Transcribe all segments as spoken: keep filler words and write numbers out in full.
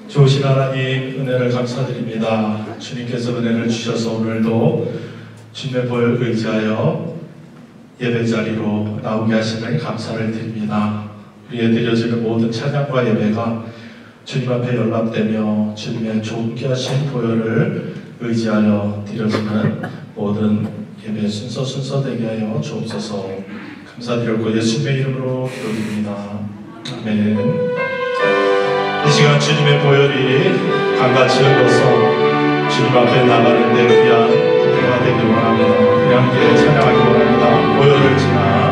좋으신 하나님 은혜를 감사드립니다. 주님께서 은혜를 주셔서 오늘도 주님의 보혈 의지하여 예배 자리로 나오게 하시니 감사를 드립니다. 우리의 드려지는 모든 찬양과 예배가 주님 앞에 연락되며 주님의 좋게 하신 보혈을 의지하여 드려지는 모든 예배 순서 순서되게 하여 주옵소서. 감사드렸고 예수님의 이름으로 기도드립니다. 아멘. 이 시간 주님의 보혈이 강같이 흘러서 주님 앞에 나가는데 귀한 기회가 되길 원합니다. 귀한 기회 찬양하기 원합니다. 보혈을 지나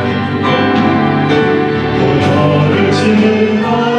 보혈을 지나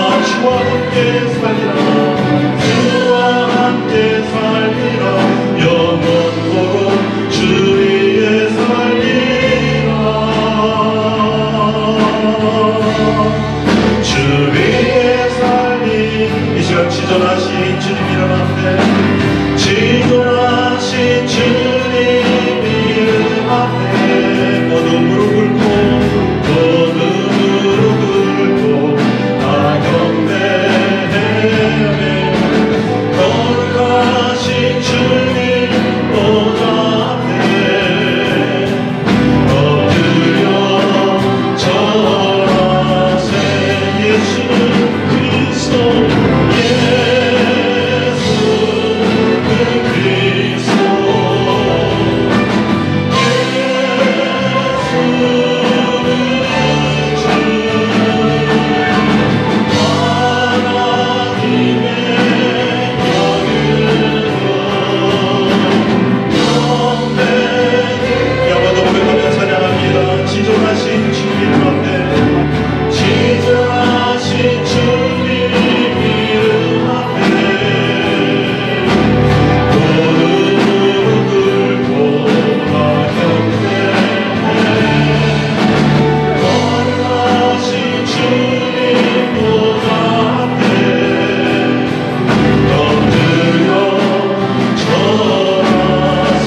주와 함께 살리라 주와 함께 살리라 영원토록 주 위에 살리라 주 위에 살리 이 시간 지존하신 주님 일어났네 지존하신 주님 이름 앞에 모두 무릎 꿇고 모두 무릎 꿇고 다 경배해 거룩하신 주님 보좌 앞에 엎드려 절하세 예수 그리스도 예수 그리스도 지존하신 주님 앞에 지존하신 주님 이름 앞에 모두 무릎 꿇고 다 경배해 거룩하신 주님 보좌 앞에 엎드려 절하세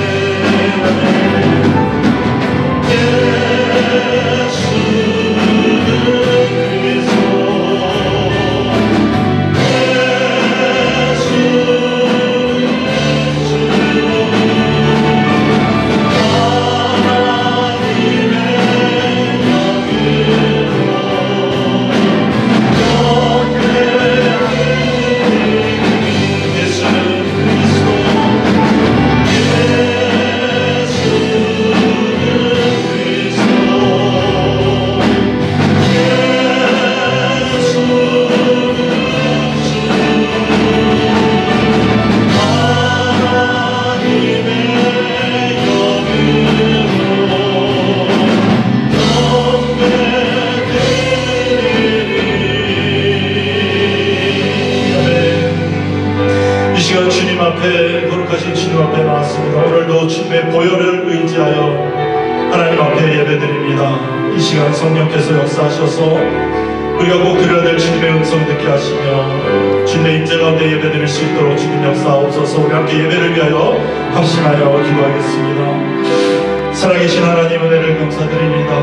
주님 앞에 거룩하신 주님 앞에 나왔습니다. 오늘도 주님의 보혈을 의지하여 하나님 앞에 예배드립니다. 이 시간 성령께서 역사하셔서 우리가 꼭 드려야 될 주님의 음성 듣게 하시며 주님의 임재 가운데 예배드릴 수 있도록 주님 역사하옵소서. 우리 함께 예배를 위하여 합심하여 기도하겠습니다. 살아계신 하나님 은혜를 감사드립니다.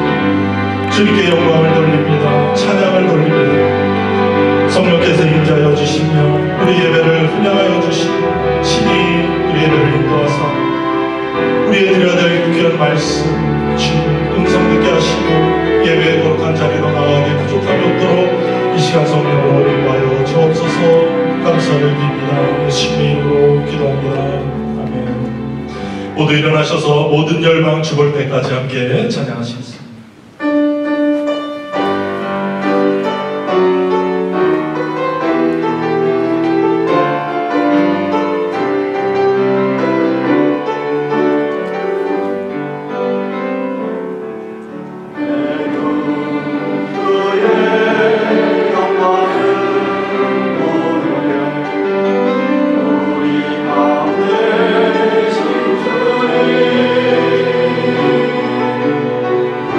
주님께 영광을 돌립니다. 찬양을 돌립니다. 성령께서 임재하여 주시며 우리 예배를 훈련하여 주시고 신이 우리 예배를 인도하사 우리의 드려야 될 귀한 말씀 주님 음성 듣게 하시고 예배의 거룩한 자리로 나가게 부족함이 없도록 이 시간 성령으로 인도하여 주옵소서. 감사를 드립니다. 예수님의 이름으로 기도합니다. 아멘. 모두 일어나셔서 모든 열방 죽을 때까지 함께 찬양하시겠습니다. 우리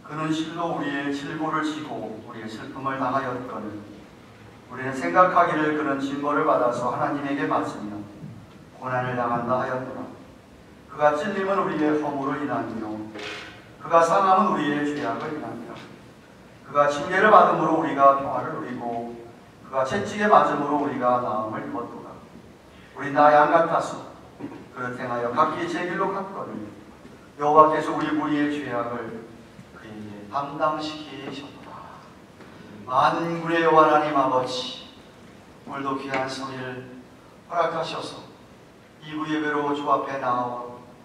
그는 실로 우리의 질고를 지고 우리의 슬픔을 당하였거늘 우리는 생각하기를 그는 징벌을 받아서 하나님에게 맞으며 고난을 당한다 하였더라. 그가 찔림은 우리의 허물을 인하며 그가 상함은 우리의 죄악을 인하며 그가 징계를 받음으로 우리가 평화를 누리고 그가 채찍에 맞음으로 우리가 나음을 입었도다. 우리 나 양 같아서 그를 행하여 각기 제 길로 갔거늘 여호와께서 우리 무리의 죄악을 그에게 담당시키셨도다. 만군의 여호와 하나님 아버지, 오늘도 귀한 소리를 허락하셔서 이부 예배로 주 앞에 나와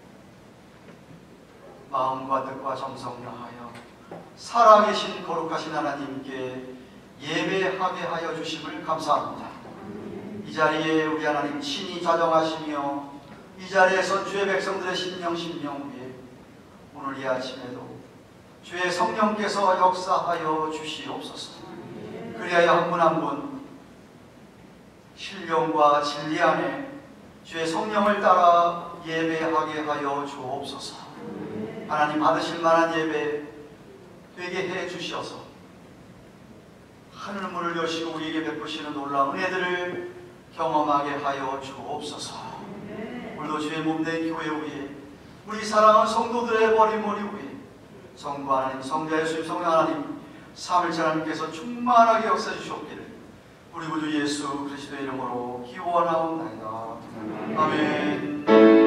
마음과 뜻과 정성 다하여 살아계신 거룩하신 하나님께 예배하게 하여 주심을 감사합니다. 이 자리에 우리 하나님 친히 자정하시며 이 자리에서 주의 백성들의 심령 심령 위에 오늘 이 아침에도 주의 성령께서 역사하여 주시옵소서. 그리하여 한 분 한 분 신령과 진리 안에 주의 성령을 따라 예배하게 하여 주옵소서. 하나님 받으실 만한 예배 되게 해 주셔서 하늘문을 여시고 우리에게 베푸시는 놀라운 은혜들을 경험하게 하여 주옵소서. 오늘도 주의 몸된 교회 위에 우리 사랑하는 성도들의 머리머리 위에 성부 하나님, 성자 예수님, 성령 하나님, 삼일째 하나님께서 충만하게 역사해 주셨기를 우리 구주 예수 그리스도의 이름으로 기원하옵나이다. 아멘.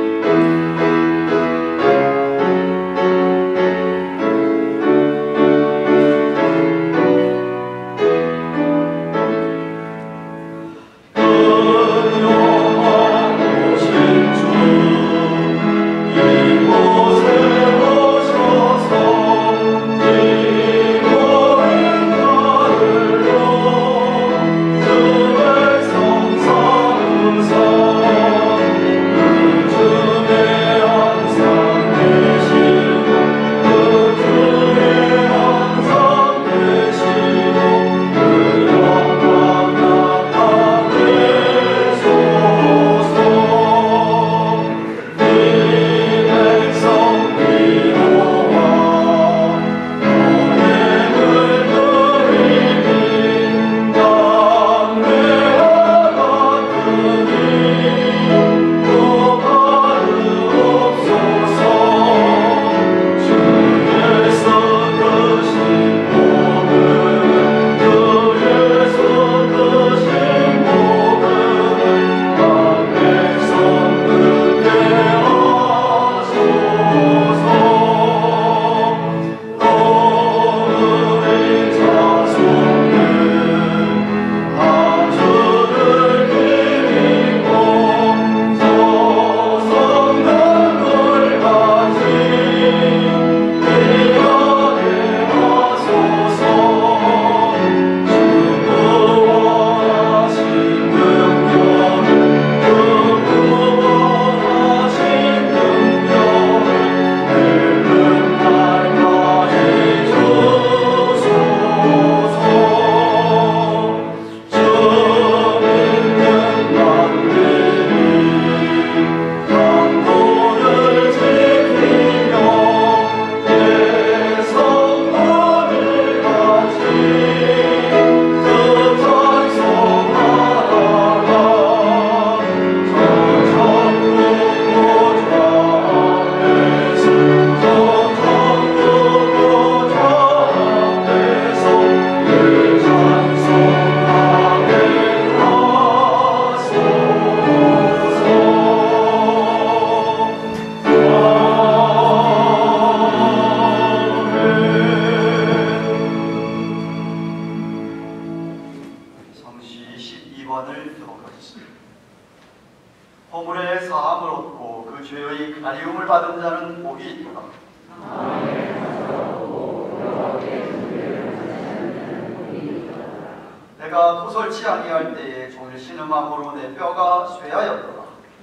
내가 토설치 아니할 때에 종일 신음함으로 내 뼈가 쇠하였더라.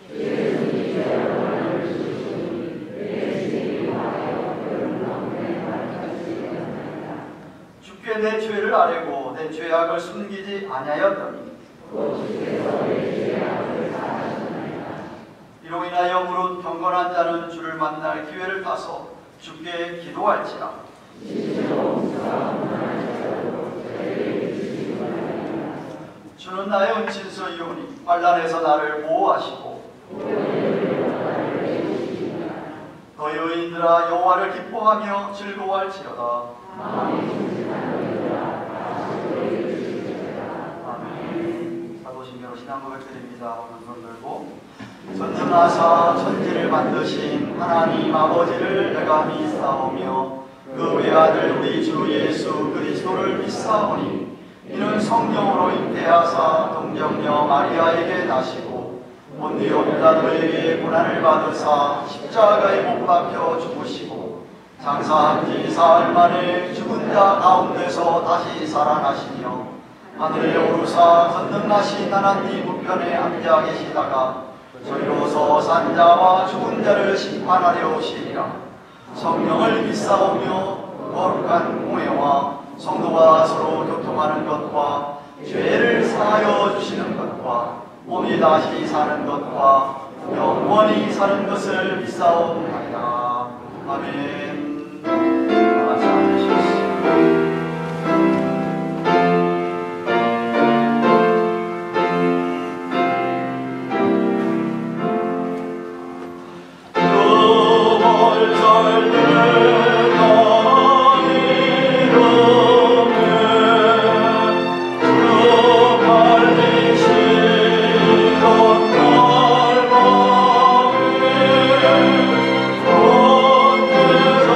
주께 내 죄를 아뢰고 내 죄악을 숨기지 아니하였더니 이로 인하여 무릇 경건한 자는 주를 만날 기회를 타서 주께 기도할지라. 주는 나의 은친소이오니 환난에서 나를 보호하시고 너희 의인들아 여호와를 기뻐하며 즐거워할지어다. 아멘. 사도신경으로 신앙고백 드립니다. 오른손 들고 전능하사 천지를 만드신 하나님 아버지를 내가 믿사오며 그 외아들 우리 주 예수 그리스도를 믿사오니 이는 성령으로 잉태하사 동정녀 마리아에게 나시고 본디오 빌라도에게 고난을 받으사 십자가에 못 박혀 죽으시고 장사한 지 사흘 만에 죽은 자 가운데서 다시 살아나시며 하늘에 오르사 전능하신 하나님 우편에 앉아 계시다가 저희로서 산 자와 죽은 자를 심판하려 오시리라. 성령을 믿사오며 거룩한 공회와 성도가 서로 교통하는 것과 죄를 사하여 주시는 것과 몸이 다시 사는 것과 영원히 사는 것을 믿사옵나이다. 아멘. 같이 앉으십시오. Oh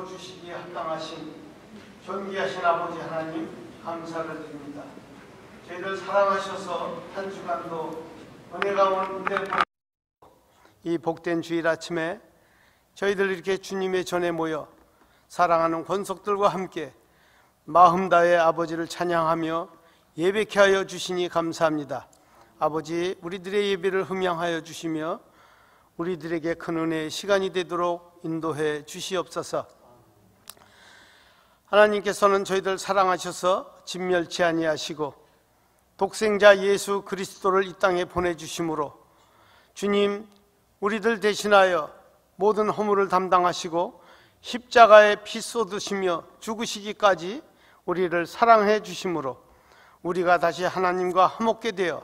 세워주시기에 합당하신 존귀하신 아버지 하나님 감사를 드립니다. 저희들 사랑하셔서 한 주간도 은혜 가운데 이 복된 주일 아침에 저희들 이렇게 주님의 전에 모여 사랑하는 권속들과 함께 마음 다해 아버지를 찬양하며 예배케 하여 주시니 감사합니다. 아버지, 우리들의 예배를 흠양하여 주시며 우리들에게 큰 은혜의 시간이 되도록 인도해 주시옵소서. 하나님께서는 저희들 사랑하셔서 진멸치 아니하시고 독생자 예수 그리스도를 이 땅에 보내주심으로 주님, 우리들 대신하여 모든 허물을 담당하시고 십자가에 피 쏟으시며 죽으시기까지 우리를 사랑해 주심으로 우리가 다시 하나님과 화목게 되어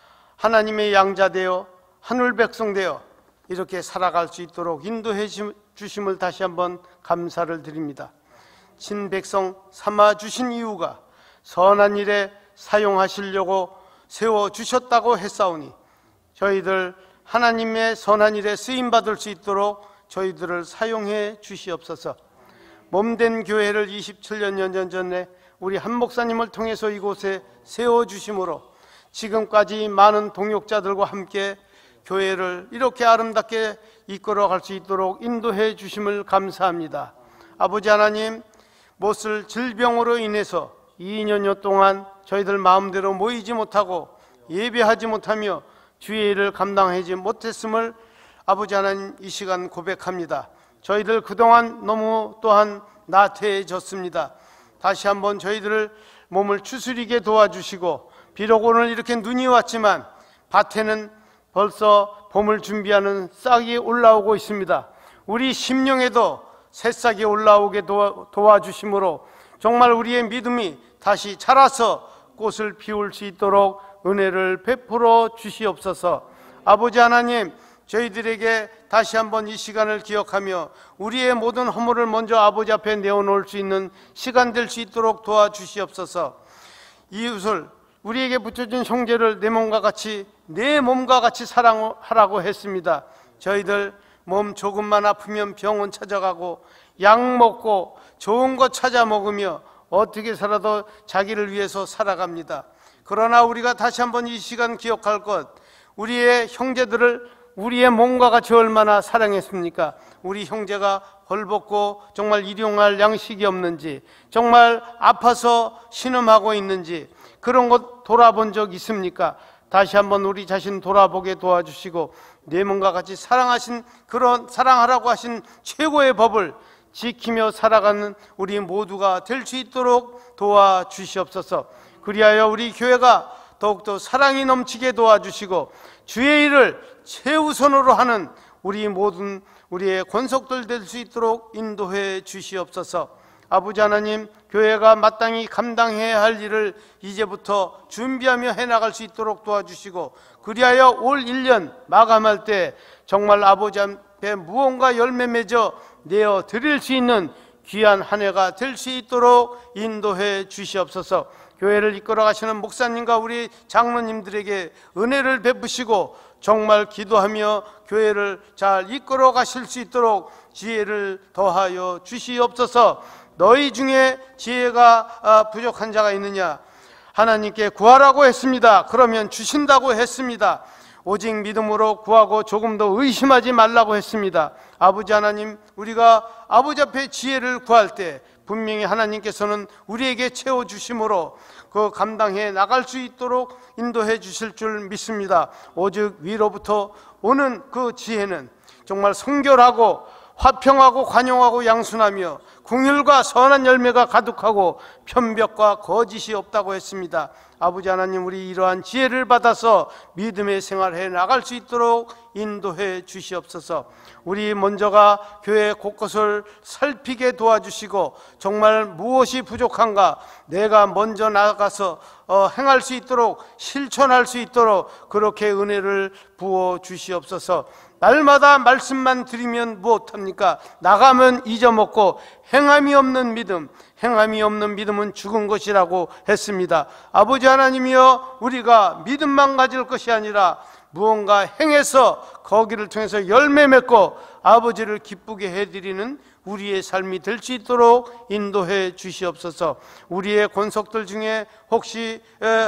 하나님의 양자 되어 하늘 백성 되어 이렇게 살아갈 수 있도록 인도해 주심을 다시 한번 감사를 드립니다. 친백성 삼아 주신 이유가 선한 일에 사용하시려고 세워주셨다고 했사오니 저희들 하나님의 선한 일에 쓰임받을 수 있도록 저희들을 사용해 주시옵소서. 몸된 교회를 이십칠 년 전에 우리 한 목사님을 통해서 이곳에 세워주심으로 지금까지 많은 동역자들과 함께 교회를 이렇게 아름답게 이끌어갈 수 있도록 인도해 주심을 감사합니다. 아버지 하나님, 못을 질병으로 인해서 이 년여 동안 저희들 마음대로 모이지 못하고 예배하지 못하며 주의 일을 감당하지 못했음을 아버지 하나님 이 시간 고백합니다. 저희들 그동안 너무 또한 나태해졌습니다. 다시 한번 저희들을 몸을 추스리게 도와주시고, 비록 오늘 이렇게 눈이 왔지만 밭에는 벌써 봄을 준비하는 싹이 올라오고 있습니다. 우리 심령에도 새싹이 올라오게 도와, 도와주심으로 정말 우리의 믿음이 다시 자라서 꽃을 피울 수 있도록 은혜를 베풀어 주시옵소서. 아버지 하나님, 저희들에게 다시 한번 이 시간을 기억하며 우리의 모든 허물을 먼저 아버지 앞에 내어놓을 수 있는 시간 될 수 있도록 도와주시옵소서. 이웃을, 우리에게 붙여진 형제를 내 몸과 같이 내 몸과 같이 사랑하라고 했습니다. 저희들 몸 조금만 아프면 병원 찾아가고 약 먹고 좋은 거 찾아 먹으며 어떻게 살아도 자기를 위해서 살아갑니다. 그러나 우리가 다시 한번 이 시간 기억할 것, 우리의 형제들을 우리의 몸과 같이 얼마나 사랑했습니까? 우리 형제가 벌벗고 정말 일용할 양식이 없는지, 정말 아파서 신음하고 있는지 그런 것 돌아본 적 있습니까? 다시 한번 우리 자신 돌아보게 도와주시고 내 몸과 같이 사랑하신, 그런 사랑하라고 하신 최고의 법을 지키며 살아가는 우리 모두가 될 수 있도록 도와주시옵소서. 그리하여 우리 교회가 더욱더 사랑이 넘치게 도와주시고 주의 일을 최우선으로 하는 우리 모든 우리의 권속들 될 수 있도록 인도해 주시옵소서. 아버지 하나님, 교회가 마땅히 감당해야 할 일을 이제부터 준비하며 해나갈 수 있도록 도와주시고, 그리하여 올 일 년 마감할 때 정말 아버지 앞에 무언가 열매 맺어 내어 드릴 수 있는 귀한 한 해가 될 수 있도록 인도해 주시옵소서. 교회를 이끌어 가시는 목사님과 우리 장로님들에게 은혜를 베푸시고 정말 기도하며 교회를 잘 이끌어 가실 수 있도록 지혜를 더하여 주시옵소서. 너희 중에 지혜가 부족한 자가 있느냐? 하나님께 구하라고 했습니다. 그러면 주신다고 했습니다. 오직 믿음으로 구하고 조금 더 의심하지 말라고 했습니다. 아버지 하나님, 우리가 아버지 앞에 지혜를 구할 때 분명히 하나님께서는 우리에게 채워주심으로 그 감당해 나갈 수 있도록 인도해 주실 줄 믿습니다. 오직 위로부터 오는 그 지혜는 정말 성결하고 화평하고 관용하고 양순하며 궁율과 선한 열매가 가득하고 편벽과 거짓이 없다고 했습니다. 아버지 하나님, 우리 이러한 지혜를 받아서 믿음의 생활해 나갈 수 있도록 인도해 주시옵소서. 우리 먼저가 교회 곳곳을 살피게 도와주시고 정말 무엇이 부족한가 내가 먼저 나가서 어, 행할 수 있도록, 실천할 수 있도록 그렇게 은혜를 부어 주시옵소서. 날마다 말씀만 드리면 무엇합니까? 나가면 잊어먹고 행함이 없는 믿음, 행함이 없는 믿음은 죽은 것이라고 했습니다. 아버지 하나님이여, 우리가 믿음만 가질 것이 아니라 무언가 행해서 거기를 통해서 열매 맺고 아버지를 기쁘게 해드리는 우리의 삶이 될 수 있도록 인도해 주시옵소서. 우리의 권속들 중에 혹시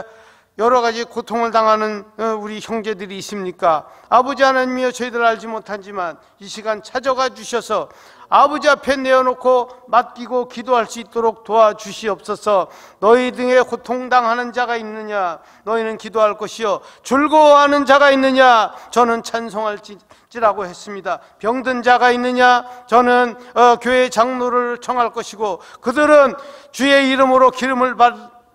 여러 가지 고통을 당하는 우리 형제들이 있습니까? 아버지 하나님이여, 저희들 알지 못하지만 이 시간 찾아가 주셔서 아버지 앞에 내어놓고 맡기고 기도할 수 있도록 도와주시옵소서. 너희 등에 고통당하는 자가 있느냐? 너희는 기도할 것이요. 즐거워하는 자가 있느냐? 저는 찬송할지라고 했습니다. 병든 자가 있느냐? 저는 어, 교회 장로를 청할 것이고, 그들은 주의 이름으로 기름을 받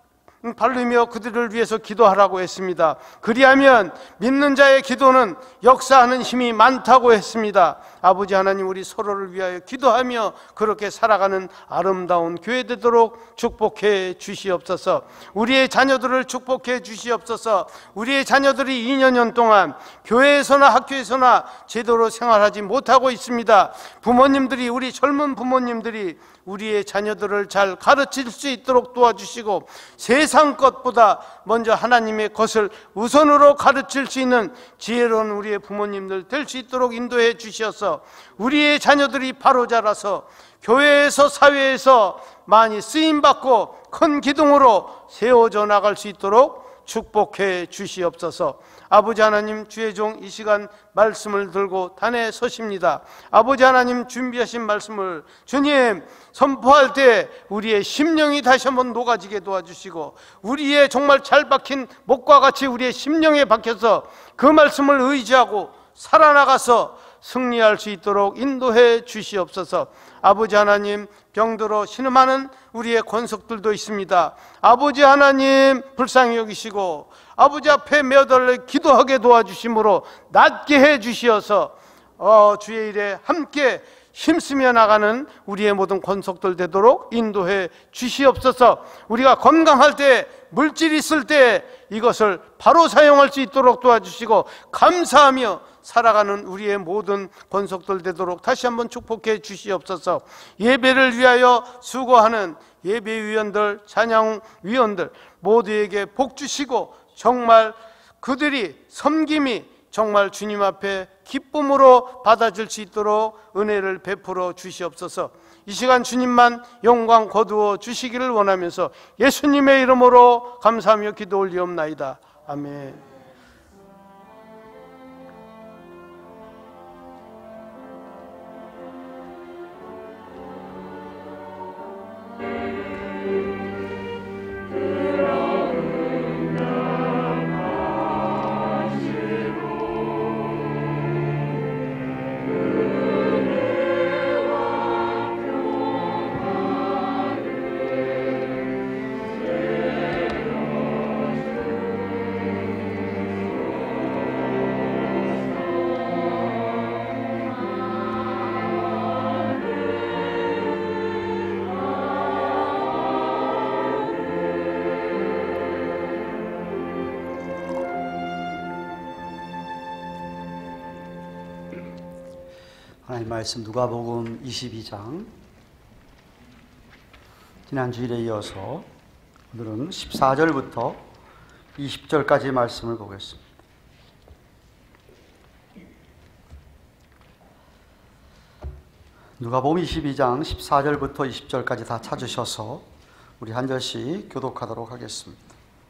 바르며 그들을 위해서 기도하라고 했습니다. 그리하면 믿는 자의 기도는 역사하는 힘이 많다고 했습니다. 아버지 하나님, 우리 서로를 위하여 기도하며 그렇게 살아가는 아름다운 교회 되도록 축복해 주시옵소서. 우리의 자녀들을 축복해 주시옵소서. 우리의 자녀들이 이 년 동안 교회에서나 학교에서나 제대로 생활하지 못하고 있습니다. 부모님들이, 우리 젊은 부모님들이 우리의 자녀들을 잘 가르칠 수 있도록 도와주시고, 세상 것보다 먼저 하나님의 것을 우선으로 가르칠 수 있는 지혜로운 우리의 부모님들 될 수 있도록 인도해 주셔서 우리의 자녀들이 바로 자라서 교회에서 사회에서 많이 쓰임받고 큰 기둥으로 세워져 나갈 수 있도록 축복해 주시옵소서. 아버지 하나님, 주의 종 이 시간 말씀을 들고 단에 서십니다. 아버지 하나님, 준비하신 말씀을 주님 선포할 때 우리의 심령이 다시 한번 녹아지게 도와주시고, 우리의 정말 잘 박힌 목과 같이 우리의 심령에 박혀서 그 말씀을 의지하고 살아나가서 승리할 수 있도록 인도해 주시옵소서. 아버지 하나님, 병들어 신음하는 우리의 권속들도 있습니다. 아버지 하나님, 불쌍히 여기시고 아버지 앞에 매어달려 기도하게 도와주심으로 낫게 해 주시어서 어, 주의 일에 함께 힘쓰며 나가는 우리의 모든 권속들 되도록 인도해 주시옵소서. 우리가 건강할 때, 물질이 있을 때 이것을 바로 사용할 수 있도록 도와주시고, 감사하며 살아가는 우리의 모든 권속들 되도록 다시 한번 축복해 주시옵소서. 예배를 위하여 수고하는 예배위원들, 찬양위원들 모두에게 복 주시고, 정말 그들이 섬김이 정말 주님 앞에 기쁨으로 받아줄 수 있도록 은혜를 베풀어 주시옵소서. 이 시간 주님만 영광 거두어 주시기를 원하면서 예수님의 이름으로 감사하며 기도 올리옵나이다. 아멘. 하나님 말씀 누가복음 이십이 장, 지난 주일에 이어서 오늘은 십사 절부터 이십 절까지의 말씀을 보겠습니다. 누가복음 이십이 장 십사 절부터 이십 절까지 다 찾으셔서 우리 한 절씩 교독하도록 하겠습니다.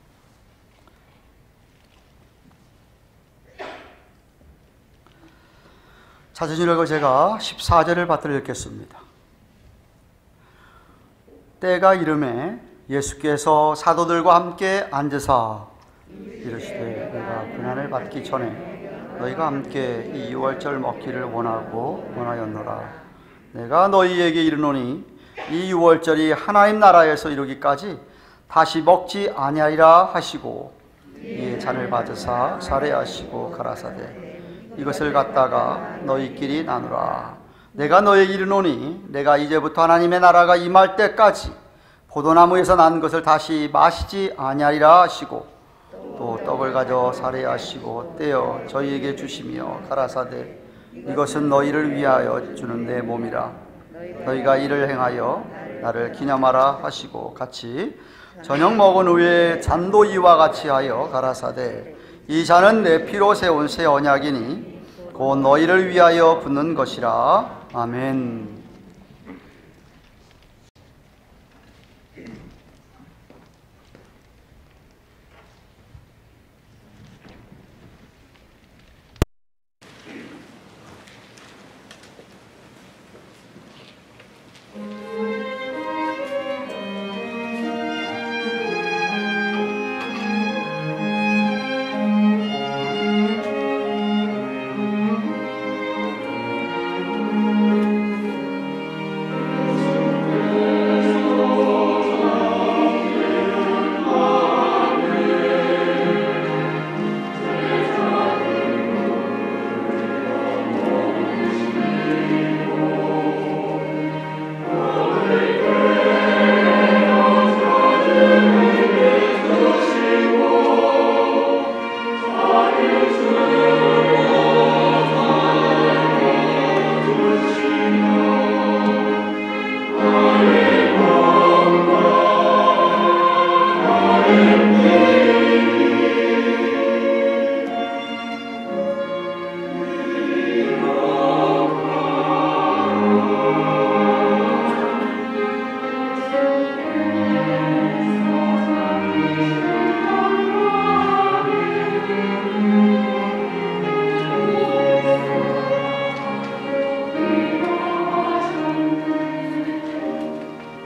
찾으시려고 제가 십사 절을 받들어 읽겠습니다. 때가 이름에 예수께서 사도들과 함께 앉으사 이르시되, 내가 고난을 받기 전에 너희가 함께 이 유월절 먹기를 원하고 원하였노라. 내가 너희에게 이르노니 이 유월절이 하나님 나라에서 이루기까지 다시 먹지 아니하리라 하시고, 이에 잔을 받으사 살해하시고 가라사대, 이것을 갖다가 너희끼리 나누라. 내가 너희에게 이르노니 내가 이제부터 하나님의 나라가 임할 때까지 포도나무에서 난 것을 다시 마시지 아니하리라 하시고, 또 떡을 가져 살해하시고 떼어 저희에게 주시며 가라사대, 이것은 너희를 위하여 주는 내 몸이라. 너희가 이를 행하여 나를 기념하라 하시고, 같이 저녁 먹은 후에 잔도 이와 같이 하여 가라사대, 이 잔은 내 피로 세운 새 언약이니 곧 너희를 위하여 붓는 것이라. 아멘.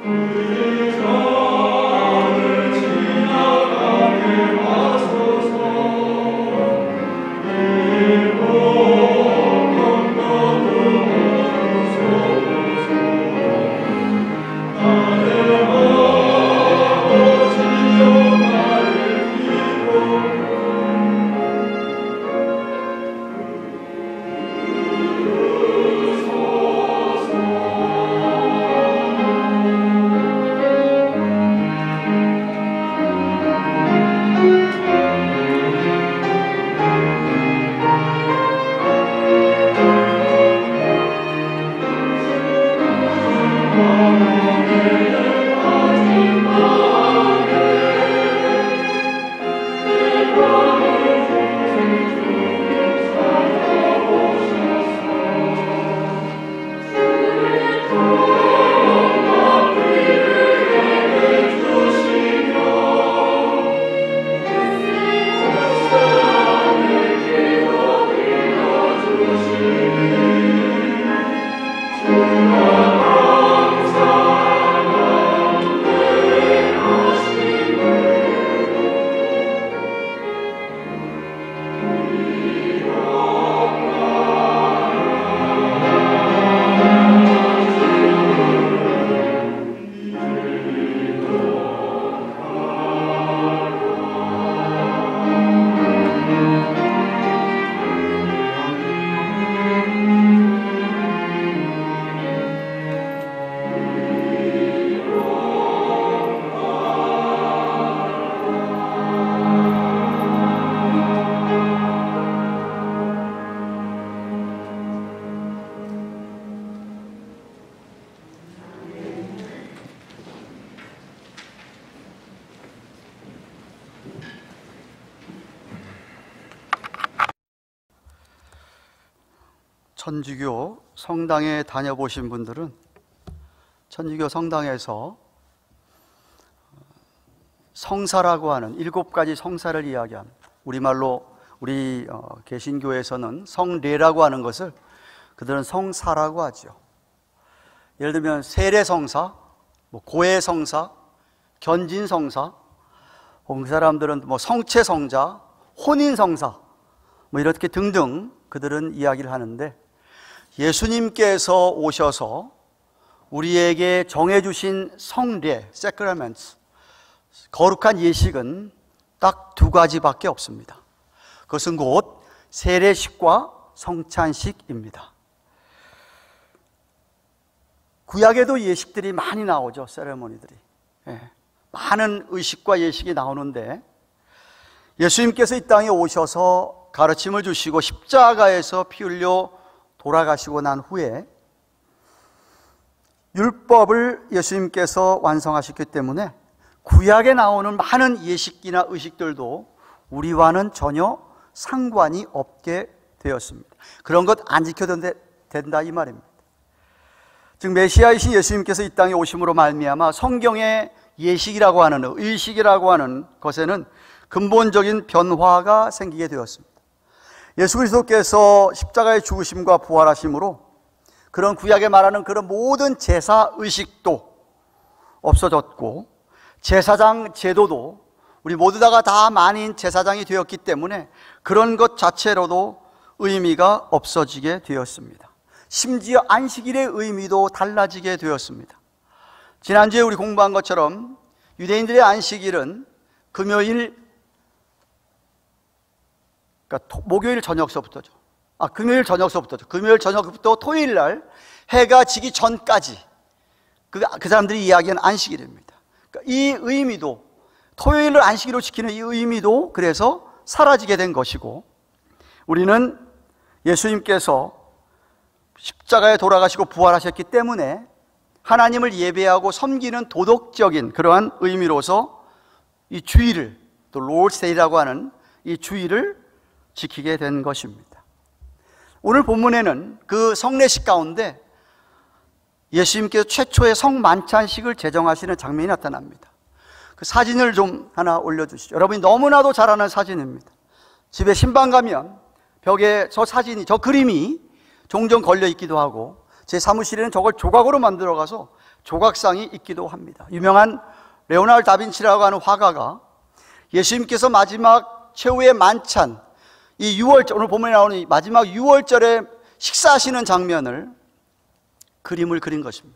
천주교 성당에 다녀보신 분들은 천주교 성당에서 성사라고 하는 일곱 가지 성사를 이야기합니다. 우리말로 우리 개신교에서는 성례라고 하는 것을 그들은 성사라고 하죠. 예를 들면 세례성사, 뭐 고해성사, 견진성사, 그 사람들은 뭐 성체성자, 혼인성사, 뭐 이렇게 등등 그들은 이야기를 하는데, 예수님께서 오셔서 우리에게 정해주신 성례, sacraments, 거룩한 예식은 딱 두 가지밖에 없습니다. 그것은 곧 세례식과 성찬식입니다. 구약에도 예식들이 많이 나오죠. 세레모니들이. 예, 많은 의식과 예식이 나오는데, 예수님께서 이 땅에 오셔서 가르침을 주시고 십자가에서 피 흘려 돌아가시고 난 후에 율법을 예수님께서 완성하셨기 때문에 구약에 나오는 많은 예식이나 의식들도 우리와는 전혀 상관이 없게 되었습니다. 그런 것 안 지켜도 된다 이 말입니다. 즉 메시아이신 예수님께서 이 땅에 오심으로 말미암아 성경의 예식이라고 하는, 의식이라고 하는 것에는 근본적인 변화가 생기게 되었습니다. 예수 그리스도께서 십자가의 죽으심과 부활하심으로 그런 구약에 말하는 그런 모든 제사 의식도 없어졌고, 제사장 제도도 우리 모두 다가 다 만인 제사장이 되었기 때문에 그런 것 자체로도 의미가 없어지게 되었습니다. 심지어 안식일의 의미도 달라지게 되었습니다. 지난주에 우리 공부한 것처럼 유대인들의 안식일은 금요일, 그러니까 목요일 저녁서부터죠. 아, 금요일 저녁서부터죠. 금요일 저녁부터 토요일 날 해가 지기 전까지 그, 그 사람들이 이야기하는 안식일입니다. 그러니까 이 의미도, 토요일을 안식일로 지키는 이 의미도 그래서 사라지게 된 것이고, 우리는 예수님께서 십자가에 돌아가시고 부활하셨기 때문에 하나님을 예배하고 섬기는 도덕적인 그러한 의미로서 이 주일을, 또 Lord's Day라고 하는 이 주일을 지키게 된 것입니다. 오늘 본문에는 그 성례식 가운데 예수님께서 최초의 성만찬식을 제정하시는 장면이 나타납니다. 그 사진을 좀 하나 올려주시죠. 여러분이 너무나도 잘 아는 사진입니다. 집에 신방 가면 벽에 저 사진이, 저 그림이 종종 걸려 있기도 하고, 제 사무실에는 저걸 조각으로 만들어 가서 조각상이 있기도 합니다. 유명한 레오나르도 다빈치라고 하는 화가가 예수님께서 마지막 최후의 만찬, 이 유월절, 오늘 본문에 나오는 이 마지막 유월절에 식사하시는 장면을 그림을 그린 것입니다.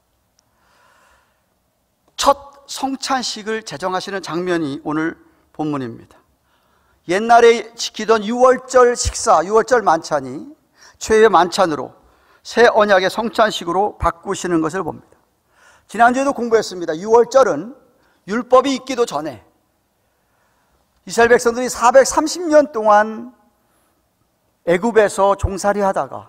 첫 성찬식을 제정하시는 장면이 오늘 본문입니다. 옛날에 지키던 유월절 식사, 유월절 만찬이 최후의 만찬으로 새 언약의 성찬식으로 바꾸시는 것을 봅니다. 지난주에도 공부했습니다. 유월절은 율법이 있기도 전에 이스라엘 백성들이 사백삼십 년 동안 애굽에서 종살이 하다가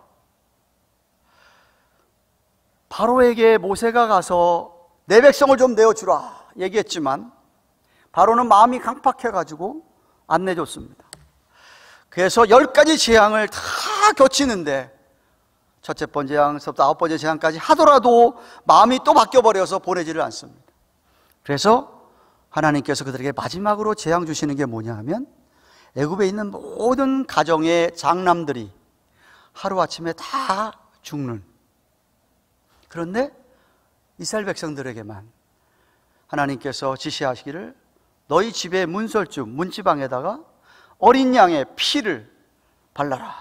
바로에게 모세가 가서 내 백성을 좀 내어주라 얘기했지만 바로는 마음이 강팍해가지고 안 내줬습니다. 그래서 열 가지 재앙을 다 겹치는데 첫째 번째 재앙서부터 아홉 번째 재앙까지 하더라도 마음이 또 바뀌어버려서 보내지를 않습니다. 그래서 하나님께서 그들에게 마지막으로 재앙 주시는 게 뭐냐 하면 애굽에 있는 모든 가정의 장남들이 하루아침에 다 죽는, 그런데 이스라엘 백성들에게만 하나님께서 지시하시기를 너희 집의 문설주, 문지방에다가 어린 양의 피를 발라라.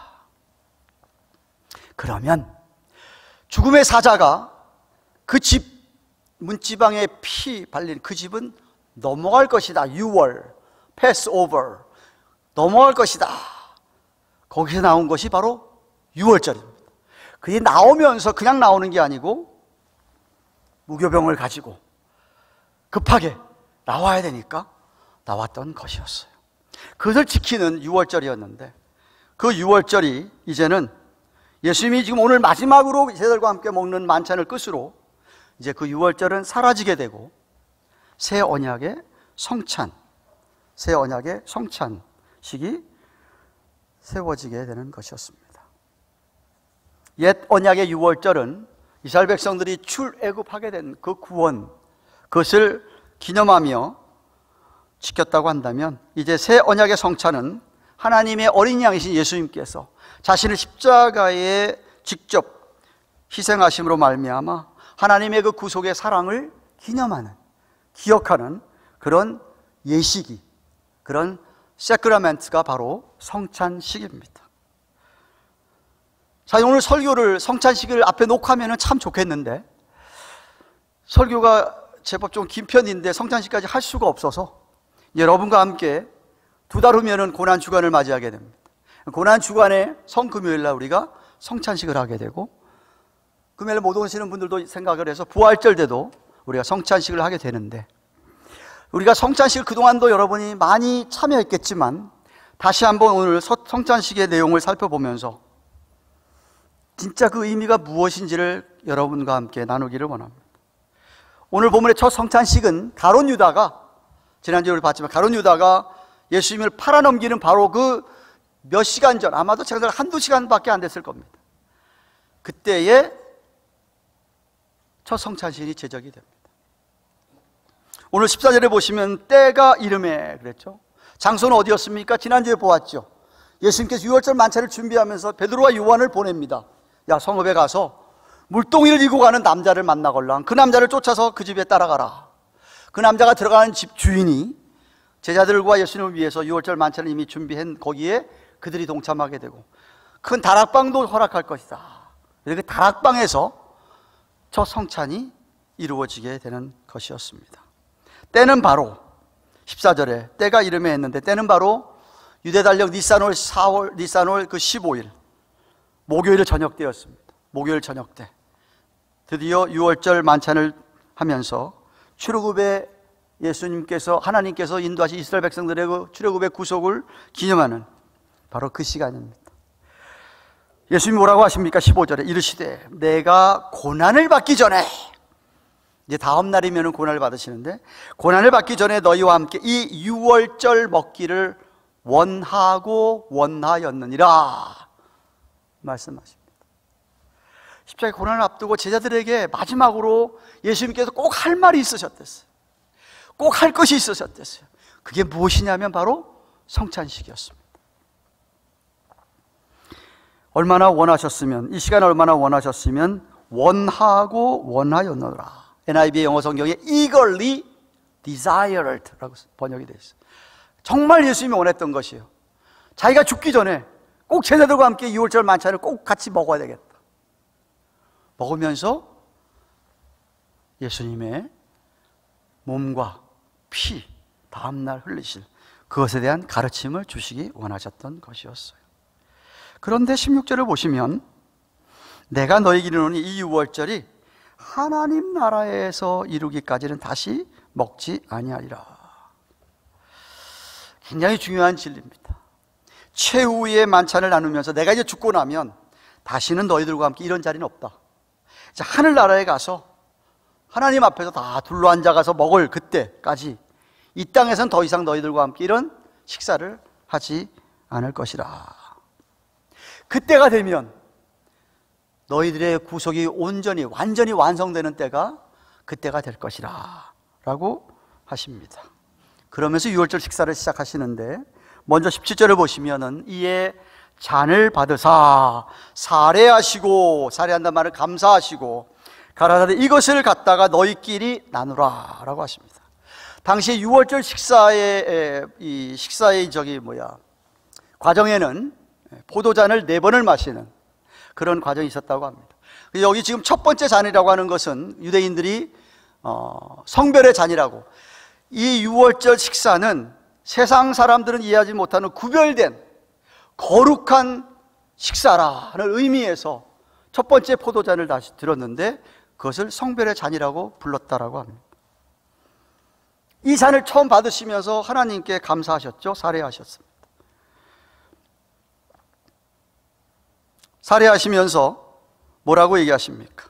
그러면 죽음의 사자가 그 집 문지방에 피 발린 그 집은 넘어갈 것이다. 유월, 패스오버, 넘어갈 것이다. 거기서 나온 것이 바로 유월절입니다. 그게 나오면서 그냥 나오는 게 아니고 무교병을 가지고 급하게 나와야 되니까 나왔던 것이었어요. 그것을 지키는 유월절이었는데 그 유월절이 이제는 예수님이 지금 오늘 마지막으로 제자들과 함께 먹는 만찬을 끝으로 이제 그 유월절은 사라지게 되고 새 언약의 성찬, 새 언약의 성찬식이 세워지게 되는 것이었습니다. 옛 언약의 유월절은 이스라엘 백성들이 출애굽하게 된 그 구원, 그것을 기념하며 지켰다고 한다면 이제 새 언약의 성찬은 하나님의 어린 양이신 예수님께서 자신을 십자가에 직접 희생하심으로 말미암아 하나님의 그 구속의 사랑을 기념하는, 기억하는 그런 예식이, 그런 세크라멘트가 바로 성찬식입니다. 자, 오늘 설교를 성찬식을 앞에 놓고 하면 참 좋겠는데 설교가 제법 좀 긴 편인데 성찬식까지 할 수가 없어서 여러분과 함께 두 달 후면은 고난 주간을 맞이하게 됩니다. 고난 주간에 성금요일 날 우리가 성찬식을 하게 되고 금요일 못 오시는 분들도 생각을 해서 부활절 때도 우리가 성찬식을 하게 되는데 우리가 성찬식을 그동안도 여러분이 많이 참여했겠지만 다시 한번 오늘 성찬식의 내용을 살펴보면서 진짜 그 의미가 무엇인지를 여러분과 함께 나누기를 원합니다. 오늘 본문의 첫 성찬식은 가룟 유다가, 지난주에 우리 봤지만 가룟 유다가 예수님을 팔아넘기는 바로 그 몇 시간 전, 아마도 제가 한두 시간밖에 안 됐을 겁니다. 그때의 첫 성찬식이 제적이 됩니다. 오늘 십사 절에 보시면 때가 이름에 그랬죠. 장소는 어디였습니까? 지난주에 보았죠. 예수님께서 유월절 만찬을 준비하면서 베드로와 요한을 보냅니다. 야, 성읍에 가서 물동이를 이고 가는 남자를 만나걸랑 그 남자를 쫓아서 그 집에 따라가라. 그 남자가 들어가는 집 주인이 제자들과 예수님을 위해서 유월절 만찬을 이미 준비한 거기에 그들이 동참하게 되고 큰 다락방도 허락할 것이다. 이렇게 다락방에서 첫 성찬이 이루어지게 되는 것이었습니다. 때는 바로 십사 절에 때가 이름에 했는데 때는 바로 유대달력 니산월 사월 니산월 그 십오 일 목요일 저녁 때였습니다. 목요일 저녁 때 드디어 유월절 만찬을 하면서 출애굽의 예수님께서 하나님께서 인도하신 이스라엘 백성들의 그 출애굽의 구속을 기념하는 바로 그 시간입니다. 예수님이 뭐라고 하십니까? 십오 절에 이르시되 내가 고난을 받기 전에, 이제 다음 날이면 고난을 받으시는데 고난을 받기 전에 너희와 함께 이 유월절 먹기를 원하고 원하였느니라 말씀하십니다. 십자가의 고난을 앞두고 제자들에게 마지막으로 예수님께서 꼭 할 말이 있으셨댔어요. 꼭 할 것이 있으셨댔어요. 그게 무엇이냐면 바로 성찬식이었습니다. 얼마나 원하셨으면, 이 시간을 얼마나 원하셨으면 원하고 원하였노라. 엔 아이 브이 영어 성경에 eagerly desired라고 번역이 되어 있어요. 정말 예수님이 원했던 것이에요. 자기가 죽기 전에 꼭 제자들과 함께 유월절 만찬을 꼭 같이 먹어야 되겠다. 먹으면서 예수님의 몸과 피 다음날 흘리실 그것에 대한 가르침을 주시기 원하셨던 것이었어요. 그런데 십육 절을 보시면 내가 너희에게 이르노니 이 유월절이 하나님 나라에서 이루기까지는 다시 먹지 아니하리라. 굉장히 중요한 진리입니다. 최후의 만찬을 나누면서 내가 이제 죽고 나면 다시는 너희들과 함께 이런 자리는 없다. 이제 하늘나라에 가서 하나님 앞에서 다 둘러 앉아가서 먹을 그때까지 이 땅에선 더 이상 너희들과 함께 이런 식사를 하지 않을 것이라. 그때가 되면 너희들의 구속이 온전히 완전히 완성되는 때가 그때가 될 것이라 라고 하십니다. 그러면서 유월절 식사를 시작하시는데 먼저 십칠 절을 보시면은 이에 잔을 받으사 사례하시고, 사례한다는 말은 감사하시고 가라사대 이것을 갖다가 너희끼리 나누라 라고 하십니다. 당시 유월절 식사의 이 식사의 저기 뭐야 과정에는 포도잔을 네 번을 마시는 그런 과정이 있었다고 합니다. 여기 지금 첫 번째 잔이라고 하는 것은 유대인들이 어, 성별의 잔이라고, 이 유월절 식사는 세상 사람들은 이해하지 못하는 구별된 거룩한 식사라는 의미에서 첫 번째 포도잔을 다시 들었는데 그것을 성별의 잔이라고 불렀다라고 합니다. 이 잔을 처음 받으시면서 하나님께 감사하셨죠? 사례하셨습니다. 사례하시면서 뭐라고 얘기하십니까?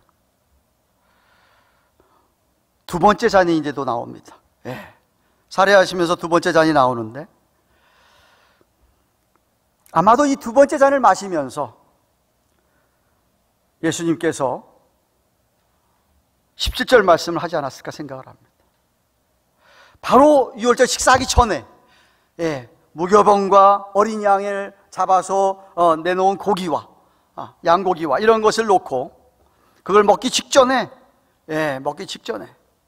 두 번째 잔이 이제도 나옵니다. 예. 사례하시면서 두 번째 잔이 나오는데 아마도 이 두 번째 잔을 마시면서 예수님께서 십칠 절 말씀을 하지 않았을까 생각을 합니다. 바로 유월절 식사하기 전에 예, 무교병과 어린 양을 잡아서 어, 내놓은 고기와 아, 양고기와 이런 것을 놓고 그걸 먹기 직전에 예, 먹기 직전에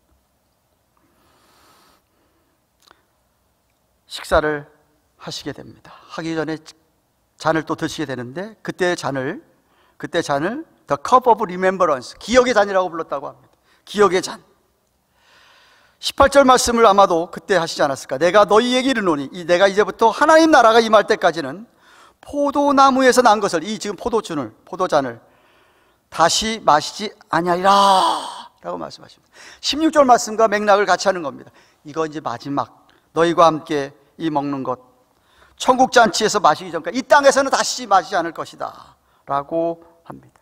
식사를 하시게 됩니다. 하기 전에 잔을 또 드시게 되는데 그때 잔을 그때 잔을 The Cup of Remembrance, 기억의 잔이라고 불렀다고 합니다. 기억의 잔. 십팔 절 말씀을 아마도 그때 하시지 않았을까? 내가 너희에게 이르노니, 이 내가 이제부터 하나님 나라가 임할 때까지는 포도나무에서 난 것을, 이 지금 포도주를 포도잔을 다시 마시지 아니하리라 라고 말씀하십니다. 십육 절 말씀과 맥락을 같이 하는 겁니다. 이거 이제 마지막 너희와 함께 이 먹는 것, 천국 잔치에서 마시기 전까지 이 땅에서는 다시 마시지 않을 것이다 라고 합니다.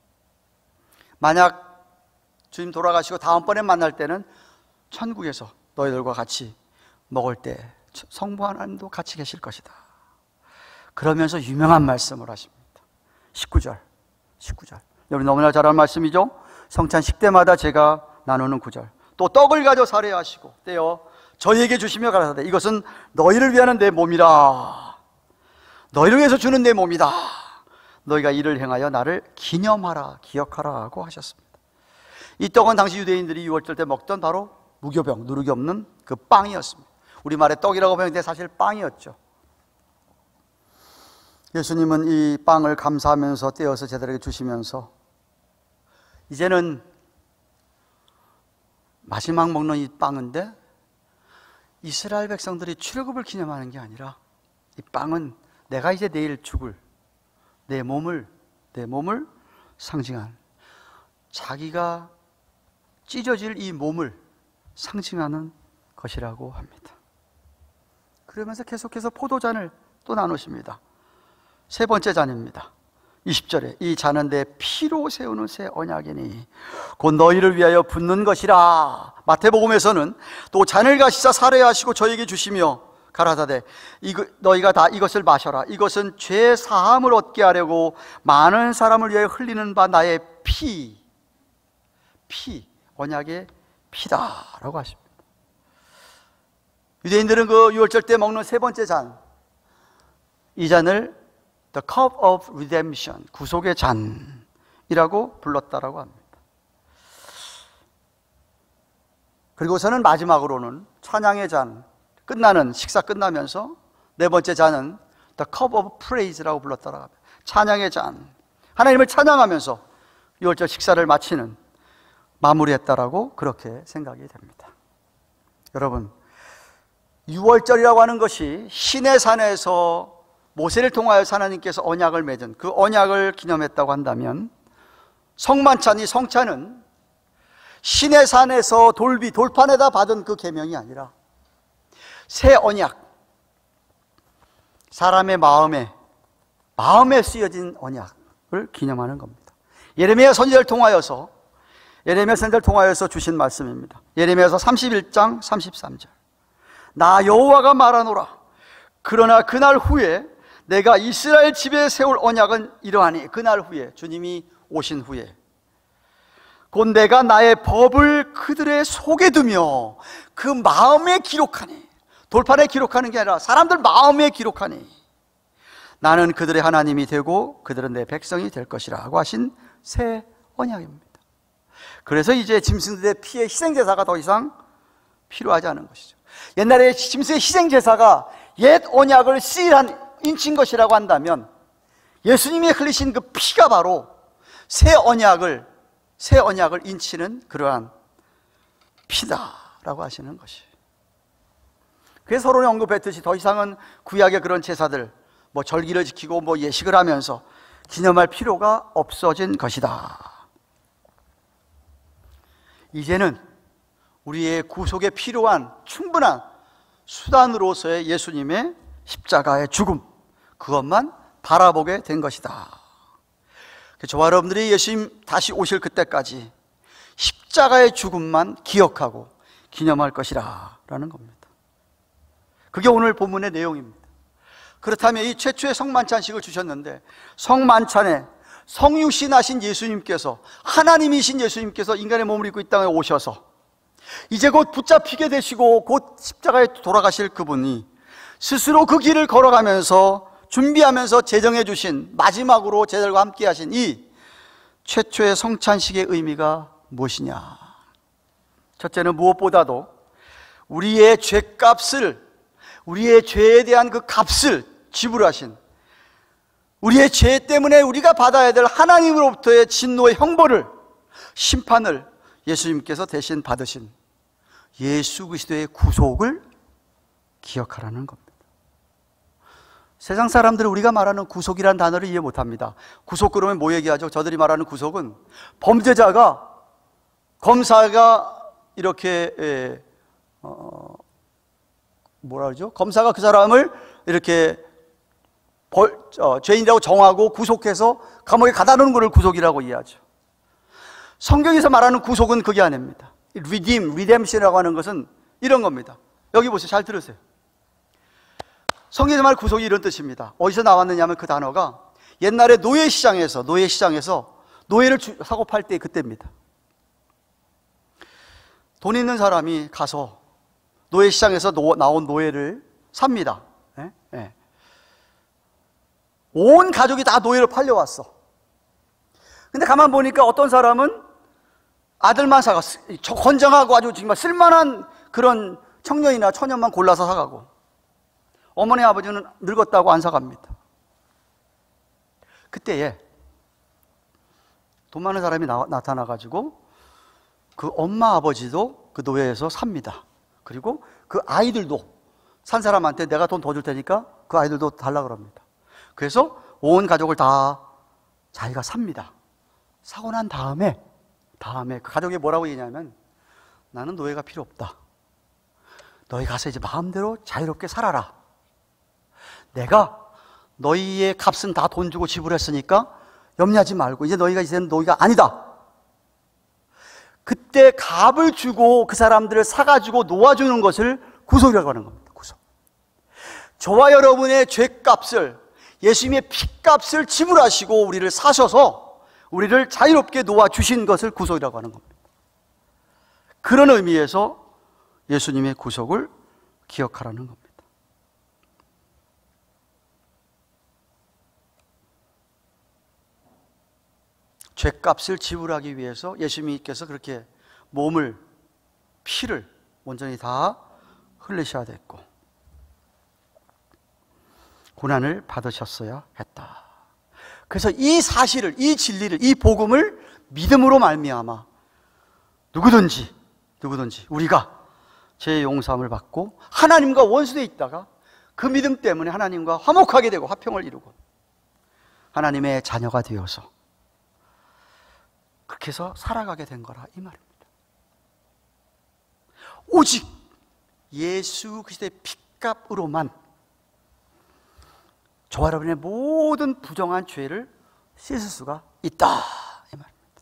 만약 주님 돌아가시고 다음번에 만날 때는 천국에서 너희들과 같이 먹을 때 성부 하나님도 같이 계실 것이다. 그러면서 유명한 말씀을 하십니다. 십구 절 십구 절 여러분 너무나 잘 아는 말씀이죠. 성찬식 때마다 제가 나누는 구절. 또 떡을 가져 사례하시고 떼어 저희에게 주시며 가라사대 이것은 너희를 위하는 내 몸이라. 너희를 위해서 주는 내 몸이다. 너희가 이를 행하여 나를 기념하라, 기억하라 하고 하셨습니다. 이 떡은 당시 유대인들이 유월절 때 먹던 바로 무교병, 누룩이 없는 그 빵이었습니다. 우리말에 떡이라고 표현했는데 사실 빵이었죠. 예수님은 이 빵을 감사하면서 떼어서 제자들에게 주시면서 이제는 마지막 먹는 이 빵인데 이스라엘 백성들이 출애굽을 기념하는 게 아니라 이 빵은 내가 이제 내일 죽을 내 몸을 내 몸을 상징하는, 자기가 찢어질 이 몸을 상징하는 것이라고 합니다. 그러면서 계속해서 포도잔을 또 나누십니다. 세 번째 잔입니다. 이십 절에 이 잔은 내 피로 세우는 새 언약이니 곧 너희를 위하여 붓는 것이라. 마태복음에서는 또 잔을 가시사 사례하시고 저에게 주시며 가라사대 이거, 너희가 다 이것을 마셔라. 이것은 죄 사함을 얻게 하려고 많은 사람을 위하여 흘리는 바 나의 피, 피, 언약의 피다 라고 하십니다. 유대인들은 그 유월절 때 먹는 세 번째 잔, 이 잔을 The Cup of Redemption, 구속의 잔이라고 불렀다라고 합니다. 그리고서는 마지막으로는 찬양의 잔, 끝나는 식사 끝나면서 네 번째 잔은 The Cup of Praise라고 불렀더라. 찬양의 잔, 하나님을 찬양하면서 유월절 식사를 마치는, 마무리했다라고 그렇게 생각이 됩니다. 여러분, 유월절이라고 하는 것이 시내산에서 모세를 통하여 하나님께서 언약을 맺은 그 언약을 기념했다고 한다면, 성만찬이, 성찬은 시내산에서 돌비, 돌판에다 받은 그 계명이 아니라 새 언약, 사람의 마음에 마음에 쓰여진 언약을 기념하는 겁니다. 예레미야 선지자를 통하여서 예레미야 선지자를 통하여서 주신 말씀입니다. 예레미야서 삼십일 장 삼십삼 절. 나 여호와가 말하노라. 그러나 그날 후에 내가 이스라엘 집에 세울 언약은 이러하니, 그날 후에, 주님이 오신 후에, 곧 내가 나의 법을 그들의 속에 두며 그 마음에 기록하니, 돌판에 기록하는 게 아니라 사람들 마음에 기록하니, 나는 그들의 하나님이 되고 그들은 내 백성이 될 것이라고 하신 새 언약입니다. 그래서 이제 짐승들의 피의 희생제사가 더 이상 필요하지 않은 것이죠. 옛날에 짐승의 희생제사가 옛 언약을 시일한, 인친 것이라고 한다면, 예수님이 흘리신 그 피가 바로 새 언약을 새 언약을 인치는 그러한 피다라고 하시는 것이. 그래서 서론에 언급했듯이 더 이상은 구약의 그런 제사들, 뭐 절기를 지키고 뭐 예식을 하면서 기념할 필요가 없어진 것이다. 이제는 우리의 구속에 필요한 충분한 수단으로서의 예수님의 십자가의 죽음, 그것만 바라보게 된 것이다. 저와 여러분들이 예수님 다시 오실 그때까지 십자가의 죽음만 기억하고 기념할 것이라 라는 겁니다. 그게 오늘 본문의 내용입니다. 그렇다면 이 최초의 성만찬식을 주셨는데, 성만찬에 성육신하신 예수님께서, 하나님이신 예수님께서 인간의 몸을 입고 이 땅에 오셔서 이제 곧 붙잡히게 되시고 곧 십자가에 돌아가실 그분이 스스로 그 길을 걸어가면서 준비하면서 제정해 주신, 마지막으로 제자들과 함께 하신 이 최초의 성찬식의 의미가 무엇이냐? 첫째는 무엇보다도 우리의 죄값을, 우리의 죄에 대한 그 값을 지불하신, 우리의 죄 때문에 우리가 받아야 될 하나님으로부터의 진노의 형벌을, 심판을 예수님께서 대신 받으신 예수 그리스도의 구속을 기억하라는 겁니다. 세상 사람들은 우리가 말하는 구속이라는 단어를 이해 못합니다. 구속 그러면 뭐 얘기하죠? 저들이 말하는 구속은 범죄자가, 검사가 이렇게 에, 어, 뭐라 그러죠? 검사가 그 사람을 이렇게 벌, 어, 죄인이라고 정하고 구속해서 감옥에 가다 놓는 것을 구속이라고 이해하죠. 성경에서 말하는 구속은 그게 아닙니다. redeem, redemption이라고 하는 것은 이런 겁니다. 여기 보세요. 잘 들으세요. 성경에서 말 구속이 이런 뜻입니다. 어디서 나왔느냐면 그 단어가 옛날에 노예시장에서 노예시장에서 노예를 주, 사고 팔 때 그때입니다. 돈 있는 사람이 가서 노예시장에서 노, 나온 노예를 삽니다. 예? 예. 온 가족이 다 노예로 팔려왔어. 근데 가만 보니까 어떤 사람은 아들만 사가, 건장하고 아주 정말 쓸만한 그런 청년이나 처년만 골라서 사가고, 어머니 아버지는 늙었다고 안 사갑니다. 그때에 돈 많은 사람이 나, 나타나가지고 그 엄마 아버지도 그 노예에서 삽니다. 그리고 그 아이들도 산 사람한테 내가 돈 더 줄 테니까 그 아이들도 달라 그럽니다. 그래서 온 가족을 다 자기가 삽니다. 사고 난 다음에 다음에 그 가족이 뭐라고 얘기냐면, 나는 노예가 필요 없다. 너희 가서 이제 마음대로 자유롭게 살아라. 내가 너희의 값은 다 돈 주고 지불했으니까 염려하지 말고 이제 너희가 이제는 노예가 아니다. 그때 값을 주고 그 사람들을 사가지고 놓아주는 것을 구속이라고 하는 겁니다. 구속. 저와 여러분의 죄값을, 예수님의 피값을 지불하시고 우리를 사셔서 우리를 자유롭게 놓아주신 것을 구속이라고 하는 겁니다. 그런 의미에서 예수님의 구속을 기억하라는 겁니다. 죄값을 지불하기 위해서 예수님께서 그렇게 몸을, 피를 온전히 다 흘리셔야 됐고 고난을 받으셨어야 했다. 그래서 이 사실을, 이 진리를, 이 복음을 믿음으로 말미암아 누구든지 누구든지 우리가 죄의 용서함을 받고 하나님과 원수되어 있다가 그 믿음 때문에 하나님과 화목하게 되고 화평을 이루고 하나님의 자녀가 되어서 그렇게 해서 살아가게 된 거라 이 말입니다. 오직 예수 그리스도의 핏값으로만 저와 여러분의 모든 부정한 죄를 씻을 수가 있다 이 말입니다.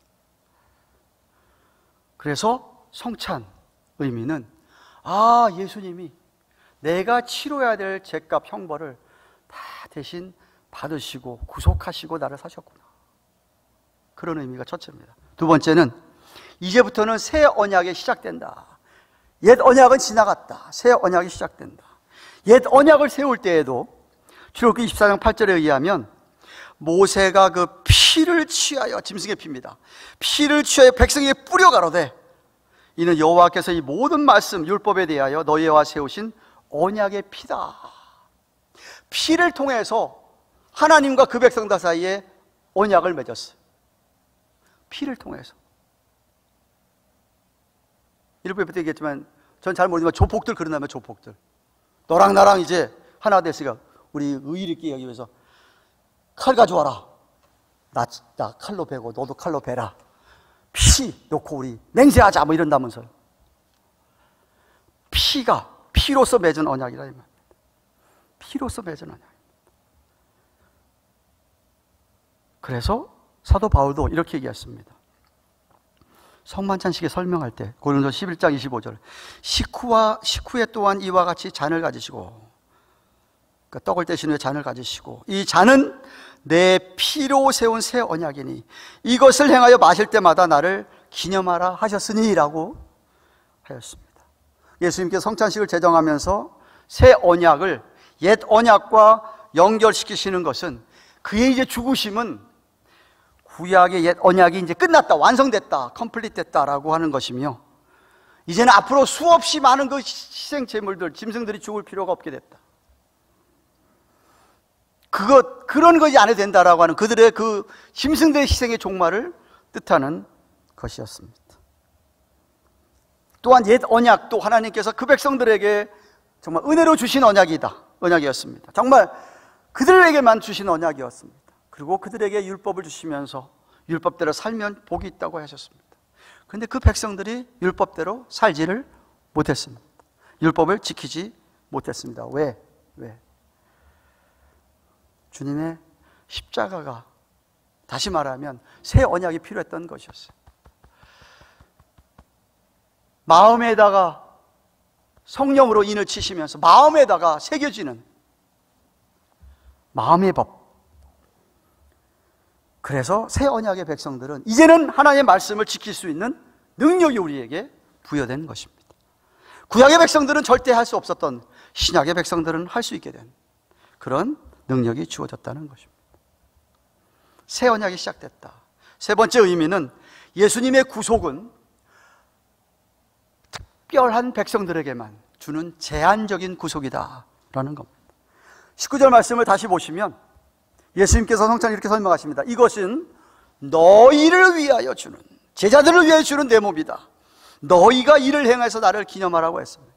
그래서 성찬 의미는 아, 예수님이 내가 치러야 될 죄값 형벌을 다 대신 받으시고 구속하시고 나를 사셨구나, 그런 의미가 첫째입니다. 두 번째는 이제부터는 새 언약이 시작된다. 옛 언약은 지나갔다. 새 언약이 시작된다. 옛 언약을 세울 때에도 출애굽기 이십사 장 팔 절에 의하면 모세가 그 피를 취하여, 짐승의 피입니다, 피를 취하여 백성에게 뿌려 가로되 이는 여호와께서 이 모든 말씀 율법에 대하여 너희와 세우신 언약의 피다. 피를 통해서 하나님과 그 백성들 사이에 언약을 맺었어요. 피를 통해서. 율법에 얘기했지만 전 잘 모르지만 조폭들 그런다면 조폭들 너랑 나랑 이제 하나 됐으니까 우리 의의를 있게 하기 위해서 칼 가져와라. 나, 나 칼로 베고 너도 칼로 베라. 피 놓고 우리 맹세하자 뭐 이런다면서요. 피가 피로서 맺은 언약이라 이 말입니다. 피로서 맺은 언약. 그래서 사도 바울도 이렇게 얘기했습니다. 성만찬식에 설명할 때 고린도서 십일 장 이십오 절 식후와 식후에 또한 이와 같이 잔을 가지시고, 그러니까 떡을 떼신 후에 잔을 가지시고 이 잔은 내 피로 세운 새 언약이니 이것을 행하여 마실 때마다 나를 기념하라 하셨으니 라고 하였습니다. 예수님께서 성찬식을 제정하면서 새 언약을 옛 언약과 연결시키시는 것은 그의 이제 죽으심은 구약의 옛 언약이 이제 끝났다, 완성됐다, 컴플릿 됐다라고 하는 것이며 이제는 앞으로 수없이 많은 그 희생 제물들, 짐승들이 죽을 필요가 없게 됐다. 그것, 그런 것이 안 해도 된다라고 하는 그들의 그 짐승들의 희생의 종말을 뜻하는 것이었습니다. 또한 옛 언약도 하나님께서 그 백성들에게 정말 은혜로 주신 언약이다, 언약이었습니다. 정말 그들에게만 주신 언약이었습니다. 그리고 그들에게 율법을 주시면서 율법대로 살면 복이 있다고 하셨습니다. 그런데 그 백성들이 율법대로 살지를 못했습니다. 율법을 지키지 못했습니다. 왜? 왜? 주님의 십자가가, 다시 말하면 새 언약이 필요했던 것이었어요. 마음에다가 성령으로 인을 치시면서 마음에다가 새겨지는 마음의 법. 그래서 새 언약의 백성들은 이제는 하나님의 말씀을 지킬 수 있는 능력이 우리에게 부여된 것입니다. 구약의 백성들은 절대 할 수 없었던 신약의 백성들은 할 수 있게 된 그런 능력이 주어졌다는 것입니다. 새 언약이 시작됐다. 세 번째 의미는 예수님의 구속은 특별한 백성들에게만 주는 제한적인 구속이다라는 겁니다. 십구 절 말씀을 다시 보시면 예수님께서 성찬을 이렇게 설명하십니다. 이것은 너희를 위하여 주는, 제자들을 위하여 주는 내 몸이다. 너희가 이를 행해서 나를 기념하라고 했습니다.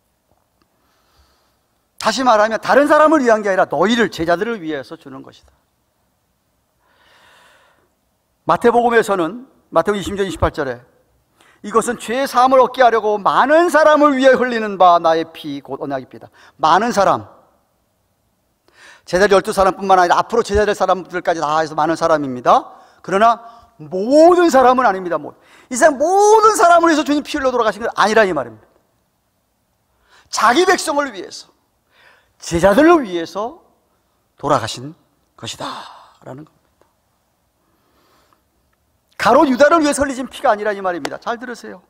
다시 말하면 다른 사람을 위한 게 아니라 너희를, 제자들을 위해서 주는 것이다. 마태복음에서는 마태복음 이십 장 이십팔 절에 이것은 죄의 사함을 얻게 하려고 많은 사람을 위해 흘리는 바 나의 피 곧 언약의 피다. 많은 사람, 제자들 열두 사람뿐만 아니라 앞으로 제자될 사람들까지 다 해서 많은 사람입니다. 그러나 모든 사람은 아닙니다. 이 세상 모든 사람을 위해서 주님 피 흘려 돌아가신 건 아니라 이 말입니다. 자기 백성을 위해서, 제자들을 위해서 돌아가신 것이다 라는 겁니다. 가롯 유다를 위해서 흘리신 피가 아니라 이 말입니다. 잘 들으세요.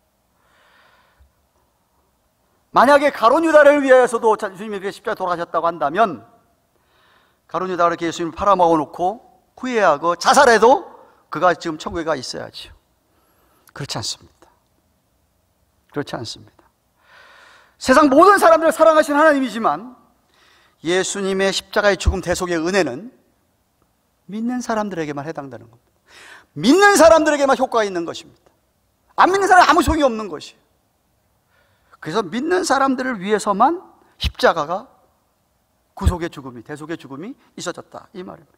만약에 가롯 유다를 위해서도 주님이 십자가에 돌아가셨다고 한다면 가롯 유다가 이렇게 예수님을 팔아먹어 놓고 후회하고 자살해도 그가 지금 천국에 가 있어야죠. 그렇지 않습니다. 그렇지 않습니다. 세상 모든 사람들을 사랑하시는 하나님이지만 예수님의 십자가의 죽음 대속의 은혜는 믿는 사람들에게만 해당되는 겁니다. 믿는 사람들에게만 효과가 있는 것입니다. 안 믿는 사람은 아무 소용이 없는 것이에요. 그래서 믿는 사람들을 위해서만 십자가가 구속의 죽음이, 대속의 죽음이 있어졌다, 이 말입니다.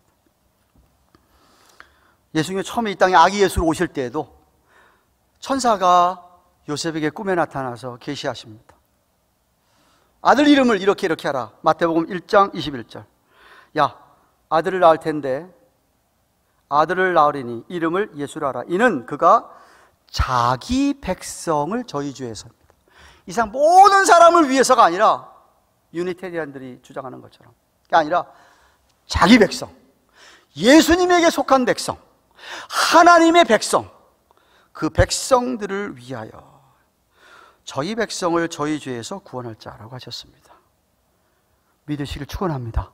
예수님이 처음에 이 땅에 아기 예수로 오실 때에도 천사가 요셉에게 꿈에 나타나서 계시하십니다. 아들 이름을 이렇게 이렇게 하라. 마태복음 일 장 이십일 절. 야, 아들을 낳을 텐데 아들을 낳으리니 이름을 예수라 하라. 이는 그가 자기 백성을 저희 주에 섭니다. 이상 모든 사람을 위해서가 아니라 유니테리안들이 주장하는 것처럼, 그게 아니라 자기 백성, 예수님에게 속한 백성, 하나님의 백성, 그 백성들을 위하여 저희 백성을 저희 죄에서 구원할 자라고 하셨습니다. 믿으시길 축원합니다.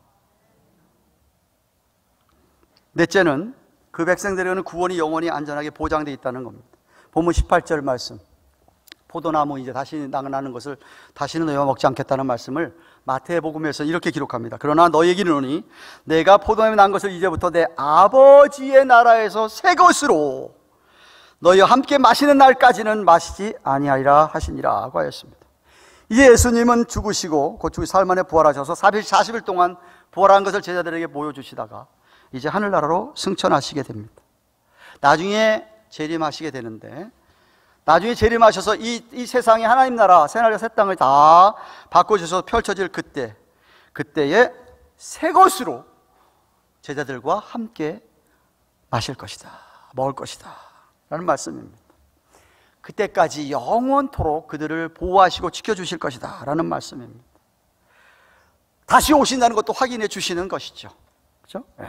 넷째는 그 백성들에게는 구원이 영원히 안전하게 보장되어 있다는 겁니다. 본문 십팔 절 말씀, 포도나무 이제 다시 나는 것을 다시는 너희와 먹지 않겠다는 말씀을 마태복음에서 이렇게 기록합니다. 그러나 너희에게 이르노니 내가 포도나무에 난 것을 이제부터 내 아버지의 나라에서 새 것으로 너희와 함께 마시는 날까지는 마시지 아니하리라 하시니라 고 하였습니다. 이제 예수님은 죽으시고 곧 죽으시 사흘 만에 부활하셔서 사십 일 동안 부활한 것을 제자들에게 보여주시다가 이제 하늘나라로 승천하시게 됩니다. 나중에 재림하시게 되는데, 나중에 재림하셔서 이, 이 세상에 하나님 나라, 새하늘과 새 땅을 다 바꿔주셔서 펼쳐질 그때, 그때에 새 것으로 제자들과 함께 마실 것이다, 먹을 것이다 라는 말씀입니다. 그때까지 영원토록 그들을 보호하시고 지켜주실 것이다 라는 말씀입니다. 다시 오신다는 것도 확인해 주시는 것이죠. 그렇죠? 네.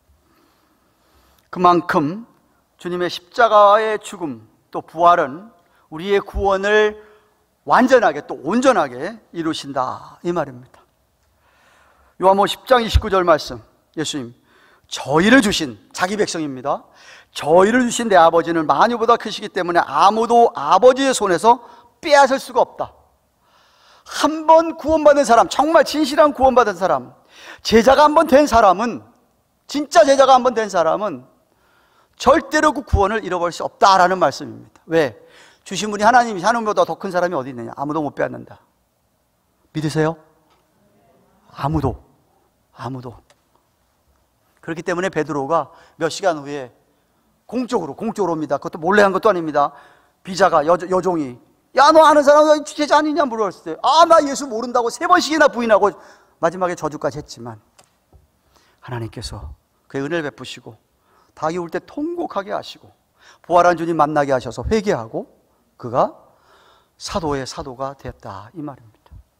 그만큼 주님의 십자가의 죽음 또 부활은 우리의 구원을 완전하게 또 온전하게 이루신다, 이 말입니다. 요한복음 십 장 이십구 절 말씀, 예수님, 저희를 주신 자기 백성입니다. 저희를 주신 내 아버지는 만유보다 크시기 때문에 아무도 아버지의 손에서 빼앗을 수가 없다. 한 번 구원받은 사람, 정말 진실한 구원받은 사람, 제자가 한 번 된 사람은, 진짜 제자가 한 번 된 사람은 절대로 그 구원을 잃어버릴 수 없다라는 말씀입니다. 왜? 주신 분이 하나님이, 하나님보다 더 큰 사람이 어디 있느냐? 아무도 못 빼앗는다. 믿으세요? 아무도, 아무도. 그렇기 때문에 베드로가 몇 시간 후에 공적으로, 공적으로 옵니다. 그것도 몰래 한 것도 아닙니다. 비자가, 여, 여종이, 야, 너 아는 사람 제자 아니냐 물어봤을 때, 아, 나 예수 모른다고 세 번씩이나 부인하고 마지막에 저주까지 했지만 하나님께서 그의 은혜를 베푸시고 닭이 울 때 통곡하게 하시고 부활한 주님 만나게 하셔서 회개하고 그가 사도의 사도가 되었다, 이 말입니다.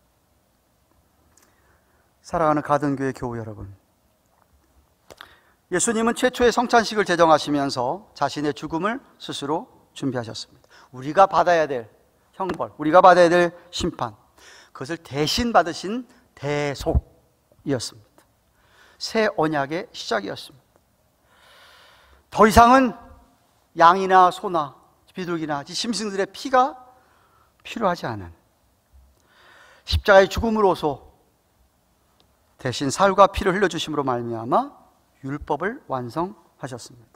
사랑하는 가든교회 교우 여러분, 예수님은 최초의 성찬식을 제정하시면서 자신의 죽음을 스스로 준비하셨습니다. 우리가 받아야 될 형벌, 우리가 받아야 될 심판, 그것을 대신 받으신 대속이었습니다. 새 언약의 시작이었습니다. 더 이상은 양이나 소나 비둘기나 짐승들의 피가 필요하지 않은 십자가의 죽음으로서 대신 살과 피를 흘려주심으로 말미암아 율법을 완성하셨습니다.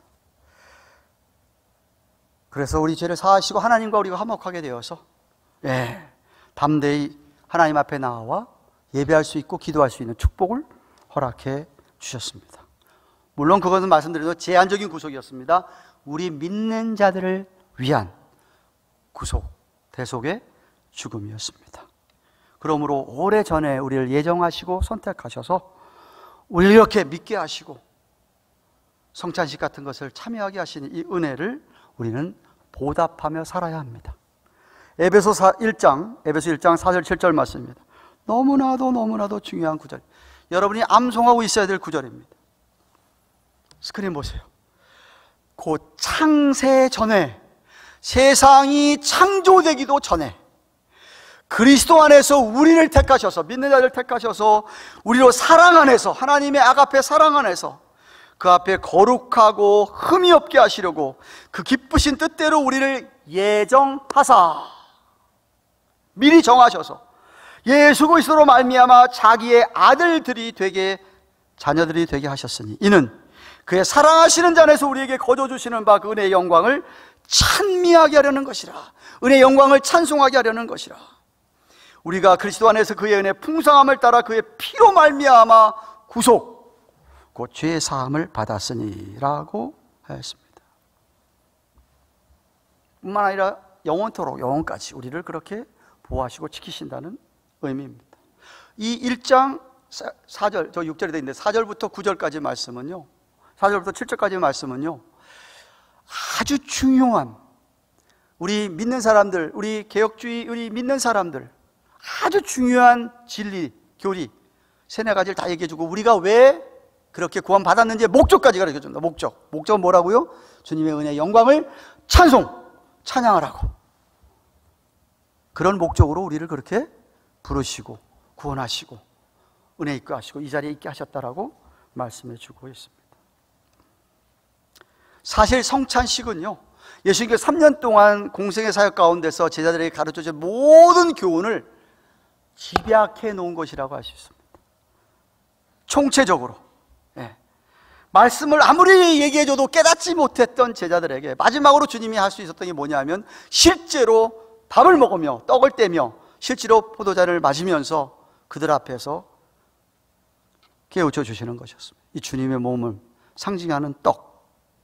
그래서 우리 죄를 사하시고 하나님과 우리가 화목하게 되어서 예, 담대히 하나님 앞에 나와 예배할 수 있고 기도할 수 있는 축복을 허락해 주셨습니다. 물론 그것은 말씀드려도 제한적인 구속이었습니다. 우리 믿는 자들을 위한 구속, 대속의 죽음이었습니다. 그러므로 오래전에 우리를 예정하시고 선택하셔서 우리를 이렇게 믿게 하시고 성찬식 같은 것을 참여하게 하시는 이 은혜를 우리는 보답하며 살아야 합니다. 에베소 일 장, 에베소 일 장 사 절 칠 절 말씀입니다. 너무나도 너무나도 중요한 구절, 여러분이 암송하고 있어야 될 구절입니다. 스크린 보세요. 곧 창세 전에, 세상이 창조되기도 전에 그리스도 안에서 우리를 택하셔서, 믿는 자를 택하셔서 우리로 사랑 안에서, 하나님의 아가페 사랑 안에서 그 앞에 거룩하고 흠이 없게 하시려고 그 기쁘신 뜻대로 우리를 예정하사 미리 정하셔서 예수 그리스도로 말미암아 자기의 아들들이 되게, 자녀들이 되게 하셨으니 이는 그의 사랑하시는 자 안에서 우리에게 거저 주시는 바 그 은혜의 영광을 찬미하게 하려는 것이라. 은혜의 영광을 찬송하게 하려는 것이라. 우리가 그리스도 안에서 그의 은혜 풍성함을 따라 그의 피로 말미암아 구속, 곧 죄의 사함을 받았으니 라고 하였습니다. 뿐만 아니라 영원토록, 영원까지 우리를 그렇게 보호하시고 지키신다는 의미입니다. 이 일 장 사 절, 저 육 절에 되어 있는데 사 절부터 구 절까지 말씀은요, 사 절부터 칠 절까지 말씀은요, 아주 중요한, 우리 믿는 사람들, 우리 개혁주의, 우리 믿는 사람들 아주 중요한 진리, 교리 세네 가지를 다 얘기해주고 우리가 왜 그렇게 구원받았는지 목적까지 가르쳐줍니다. 목적, 목적은 뭐라고요? 주님의 은혜의 영광을 찬송, 찬양하라고. 그런 목적으로 우리를 그렇게 부르시고 구원하시고 은혜 있게 하시고 이 자리에 있게 하셨다라고 말씀해 주고 있습니다. 사실 성찬식은요, 예수님께서 삼 년 동안 공생의 사역 가운데서 제자들에게 가르쳐준 모든 교훈을 집약해 놓은 것이라고 할 수 있습니다. 총체적으로. 예. 말씀을 아무리 얘기해줘도 깨닫지 못했던 제자들에게 마지막으로 주님이 할 수 있었던 게 뭐냐면 실제로 밥을 먹으며 떡을 떼며 실제로 포도잔을 마시면서 그들 앞에서 깨우쳐 주시는 것이었습니다. 이 주님의 몸을 상징하는 떡,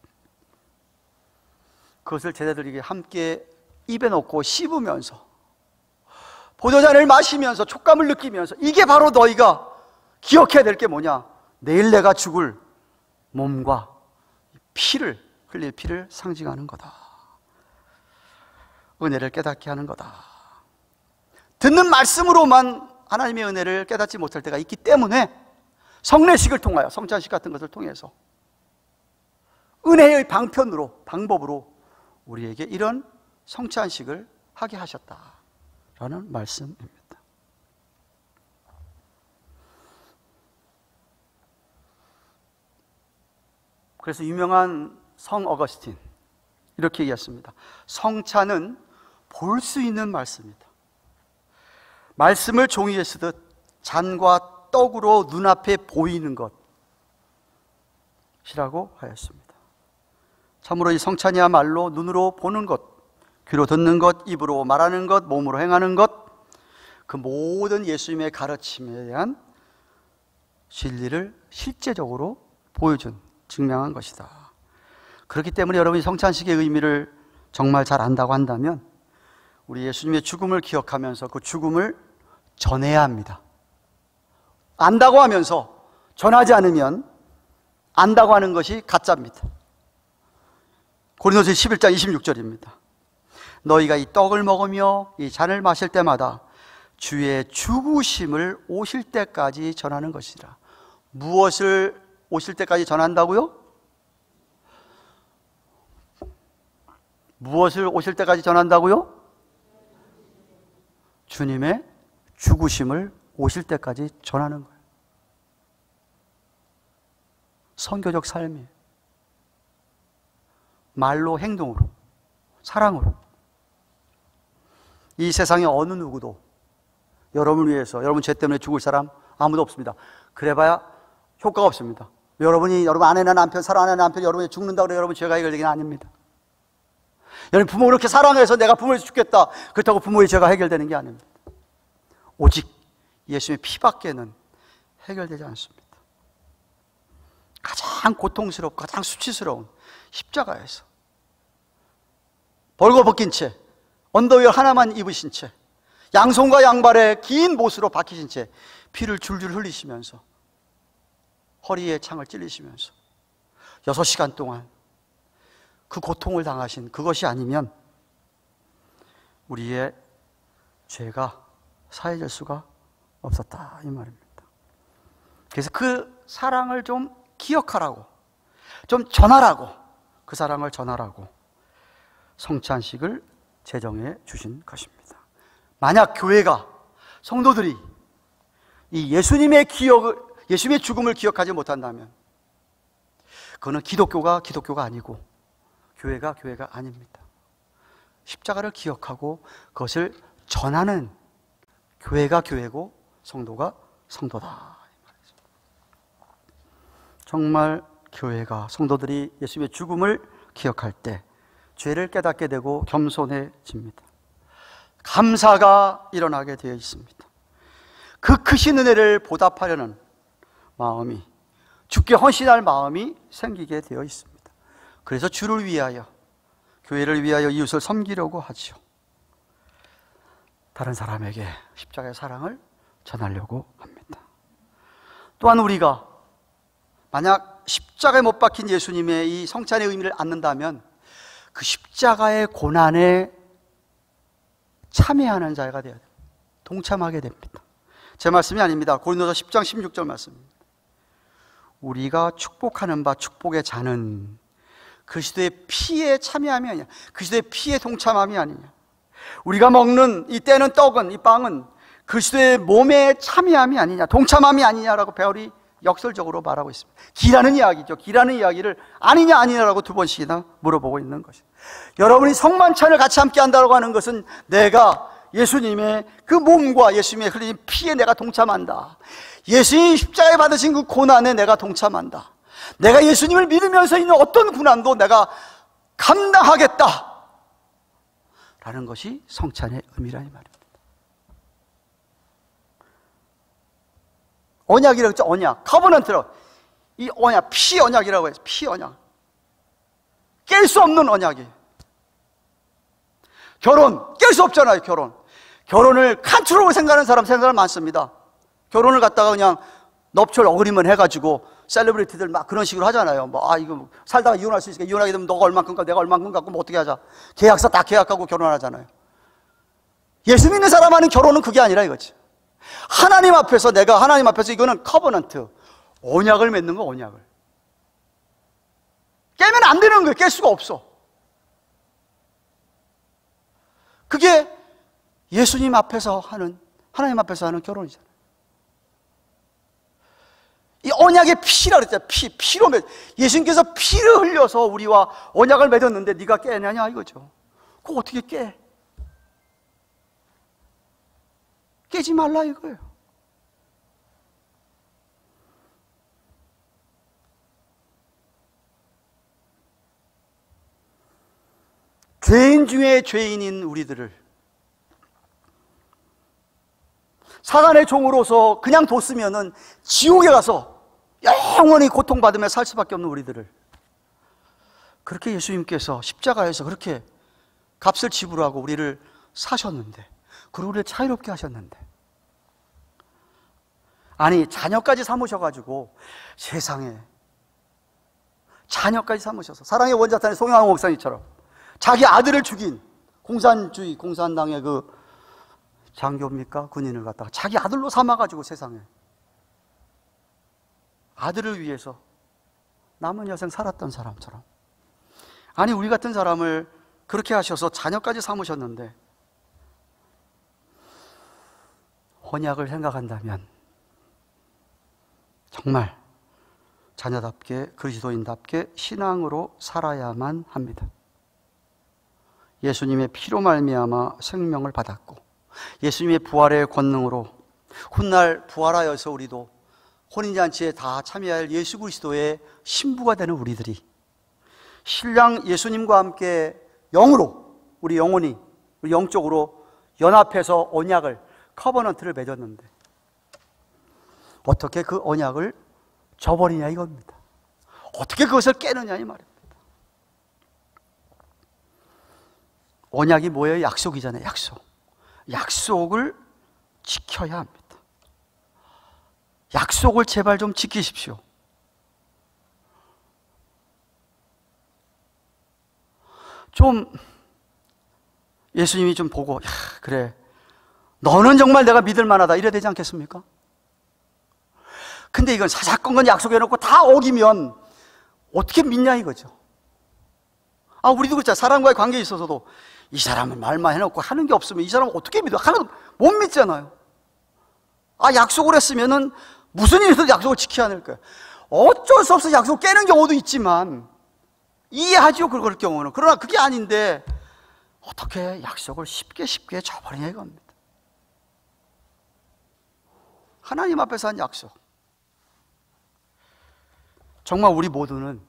그것을 제자들에게 함께 입에 넣고 씹으면서 포도잔을 마시면서 촉감을 느끼면서 이게 바로 너희가 기억해야 될 게 뭐냐, 내일 내가 죽을 몸과 피를 흘릴 피를 상징하는 거다. 은혜를 깨닫게 하는 거다. 듣는 말씀으로만 하나님의 은혜를 깨닫지 못할 때가 있기 때문에 성례식을 통하여, 성찬식 같은 것을 통해서 은혜의 방편으로, 방법으로 우리에게 이런 성찬식을 하게 하셨다라는 말씀입니다. 그래서 유명한 성 어거스틴 이렇게 얘기했습니다. 성찬은 볼 수 있는 말씀이다. 말씀을 종이에 쓰듯 잔과 떡으로 눈앞에 보이는 것이라고 하였습니다. 참으로 이 성찬이야말로 눈으로 보는 것, 귀로 듣는 것, 입으로 말하는 것, 몸으로 행하는 것, 그 모든 예수님의 가르침에 대한 진리를 실제적으로 보여준, 증명한 것이다. 그렇기 때문에 여러분이 성찬식의 의미를 정말 잘 안다고 한다면 우리 예수님의 죽음을 기억하면서 그 죽음을 전해야 합니다. 안다고 하면서 전하지 않으면 안다고 하는 것이 가짜입니다. 고린도서 십일 장 이십육 절입니다. 너희가 이 떡을 먹으며 이 잔을 마실 때마다 주의 죽으심을 오실 때까지 전하는 것이라. 무엇을 오실 때까지 전한다고요? 무엇을 오실 때까지 전한다고요? 주님의 죽으심을 오실 때까지 전하는 거예요. 선교적 삶이에요. 말로, 행동으로, 사랑으로. 이 세상에 어느 누구도 여러분을 위해서, 여러분 죄 때문에 죽을 사람 아무도 없습니다. 그래봐야 효과가 없습니다. 여러분이, 여러분 아내나 남편, 사랑하는 남편이 여러분이 죽는다고 해서 여러분 죄가 해결되기는 아닙니다. 여러분 부모 그렇게 사랑해서 내가 부모에서 죽겠다, 그렇다고 부모의 죄가 해결되는 게 아닙니다. 오직 예수님의 피밖에는 해결되지 않습니다. 가장 고통스럽고 가장 수치스러운 십자가에서 벌거벗긴 채, 언더웨어 하나만 입으신 채, 양손과 양발에 긴 못으로 박히신 채 피를 줄줄 흘리시면서 허리에 창을 찔리시면서 여섯 시간 동안 그 고통을 당하신, 그것이 아니면 우리의 죄가 사해질 수가 없었다, 이 말입니다. 그래서 그 사랑을 좀 기억하라고, 좀 전하라고, 그 사랑을 전하라고 성찬식을 제정해 주신 것입니다. 만약 교회가, 성도들이 이 예수님의 기억을, 예수님의 죽음을 기억하지 못한다면 그거는 기독교가 기독교가 아니고 교회가 교회가 아닙니다. 십자가를 기억하고 그것을 전하는 교회가 교회고 성도가 성도다. 정말 교회가, 성도들이 예수님의 죽음을 기억할 때 죄를 깨닫게 되고 겸손해집니다. 감사가 일어나게 되어 있습니다. 그 크신 은혜를 보답하려는 마음이, 주께 헌신할 마음이 생기게 되어 있습니다. 그래서 주를 위하여, 교회를 위하여 이웃을 섬기려고 하죠. 다른 사람에게 십자가의 사랑을 전하려고 합니다. 또한 우리가 만약 십자가에 못 박힌 예수님의 이 성찬의 의미를 안는다면 그 십자가의 고난에 참여하는 자가 되어야 됩니다. 동참하게 됩니다. 제 말씀이 아닙니다. 고린도서 십 장 십육 절 말씀입니다. 우리가 축복하는 바 축복의 자는 그리스도의 피에 참여함이 아니냐, 그리스도의 피에 동참함이 아니냐. 우리가 먹는 이 떼는 떡은, 이 빵은 그리스도의 몸에 참여함이 아니냐, 동참함이 아니냐라고 바울이 역설적으로 말하고 있습니다. 기라는 이야기죠. 기라는 이야기를 아니냐 아니냐라고 두 번씩이나 물어보고 있는 것입니다. 여러분이 성만찬을 같이 함께 한다고 하는 것은 내가 예수님의 그 몸과 예수님의 흘린 피에 내가 동참한다. 예수님이 십자가에 받으신 그 고난에 내가 동참한다. 내가 예수님을 믿으면서 있는 어떤 고난도 내가 감당하겠다 라는 것이 성찬의 의미라는 말입니다. 언약이라고 했죠. 언약, 커버넌트로. 이 언약, 피 언약이라고 해서 피 언약, 깰 수 없는 언약이. 결혼 깰 수 없잖아요. 결혼 결혼을 칸트로로 생각하는 사람 생각은 많습니다. 결혼을 갖다가 그냥 넙철 어그리먼 해가지고 셀러브리티들 막 그런 식으로 하잖아요. 뭐, 아, 이거 살다가 이혼할 수 있으니까 이혼하게 되면 너가 얼만큼 갖고 내가 얼만큼 갖고 뭐 어떻게 하자. 계약서 다 계약하고 결혼하잖아요. 예수 믿는 사람하는 결혼은 그게 아니라 이거지. 하나님 앞에서, 내가 하나님 앞에서, 이거는 커버넌트, 언약을 맺는 거. 언약을 깨면 안 되는 거예요. 깰 수가 없어. 그게 예수님 앞에서 하는, 하나님 앞에서 하는 결혼이잖아요. 이 언약의 피라 그랬잖아요. 피, 피로 맺, 예수님께서 피를 흘려서 우리와 언약을 맺었는데 네가 깨냐냐 이거죠. 그거 어떻게 깨? 깨지 말라 이거예요. 죄인 중에 죄인인 우리들을 사단의 종으로서 그냥 뒀으면은 지옥에 가서 영원히 고통받으며 살 수밖에 없는 우리들을, 그렇게 예수님께서 십자가에서 그렇게 값을 지불하고 우리를 사셨는데, 그리고 우리를 자유롭게 하셨는데, 아니 자녀까지 삼으셔가지고, 세상에 자녀까지 삼으셔서, 사랑의 원자탄의 송영환 목사님처럼 자기 아들을 죽인 공산주의 공산당의 그 장교입니까? 군인을 갖다가 자기 아들로 삼아가지고 세상에 아들을 위해서 남은 여생 살았던 사람처럼, 아니 우리 같은 사람을 그렇게 하셔서 자녀까지 삼으셨는데, 언약을 생각한다면 정말 자녀답게, 그리스도인답게 신앙으로 살아야만 합니다. 예수님의 피로 말미암아 생명을 받았고, 예수님의 부활의 권능으로 훗날 부활하여서 우리도 혼인잔치에 다 참여할 예수 그리스도의 신부가 되는 우리들이 신랑 예수님과 함께 영으로, 우리 영혼이, 우리 영적으로 연합해서 언약을, 커버넌트를 맺었는데 어떻게 그 언약을 저버리냐 이겁니다. 어떻게 그것을 깨느냐 이 말입니다. 언약이 뭐예요? 약속이잖아요. 약속. 약속을 지켜야 합니다. 약속을 제발 좀 지키십시오. 좀 예수님이 좀 보고, 야, 그래, 너는 정말 내가 믿을 만하다 이래야 되지 않겠습니까? 근데 이건 사사건건 약속해놓고 다 어기면 어떻게 믿냐 이거죠. 아, 우리도 그렇잖아. 사람과의 관계에 있어서도 이 사람은 말만 해놓고 하는 게 없으면 이 사람은 어떻게 믿어? 하나도 못 믿잖아요. 아, 약속을 했으면은 무슨 일이든 약속을 지켜야 할 거예요. 어쩔 수 없어 약속 깨는 경우도 있지만 이해하죠, 그럴 경우는. 그러나 그게 아닌데 어떻게 약속을 쉽게 쉽게 저버리냐 이겁니다. 하나님 앞에서 한 약속. 정말 우리 모두는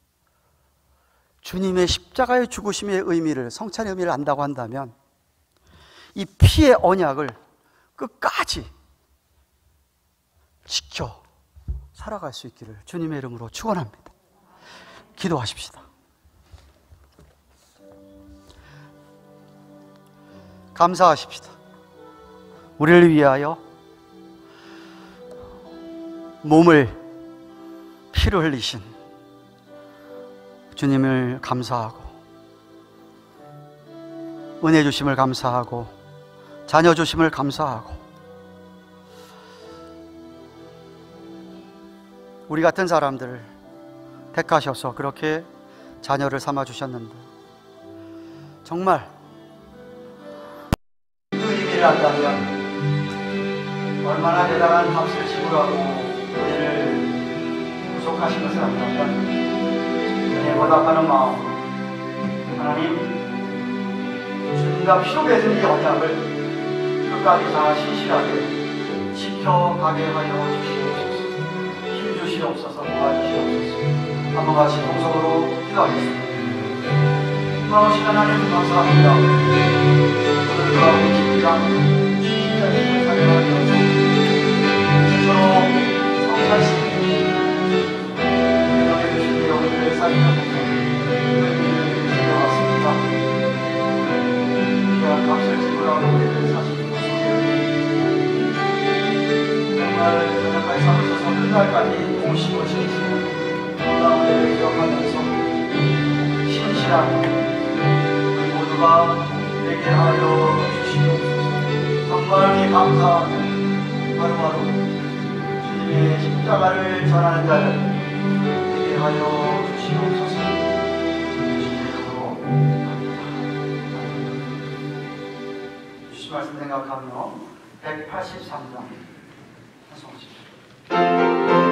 주님의 십자가의 죽으심의 의미를, 성찬의 의미를 안다고 한다면 이 피의 언약을 끝까지 지켜 살아갈 수 있기를 주님의 이름으로 축원합니다. 기도하십시다. 감사하십시다. 우리를 위하여 몸을 피로 흘리신 주님을 감사하고, 은혜 주심을 감사하고, 자녀 주심을 감사하고, 우리 같은 사람들을 택하셔서 그렇게 자녀를 삼아 주셨는데, 정말 그 의미를 안다면 얼마나 대단한 값을 지불하고 우리를 구속하신 것을 안다면 은혜 보답하는 마음, 하나님 주님과 피로 맺은 이 언약을 끝까지 다 신실하게 지켜가게 하여 주시옵소서. 힘 주시옵소서. 도와주시옵소서. 한번 같이 동성으로 기도하겠습니다. 고마우신 하나님 감사합니다. 오늘과 우리 집장 신자님을 사랑하여서 서로 성찰시 여러분의 주신 여러분들의 삶을 지켜왔습니다. 귀한 값을 지불하고 우리를 사시는 정말 저녁까지 삼으셔서 끝날까지 도우시고 지키시는 놀라운 은혜를 기억하면서 신실한 우리 모두가 되게 하여 주시옵소서. 정말 감사하는 하루하루 주님의 십자가를 전하는 자를 되게 하여 주시옵소서. 주님의 이름으로 주신 말씀 생각하며 백팔십삼 장 찬송하십시오.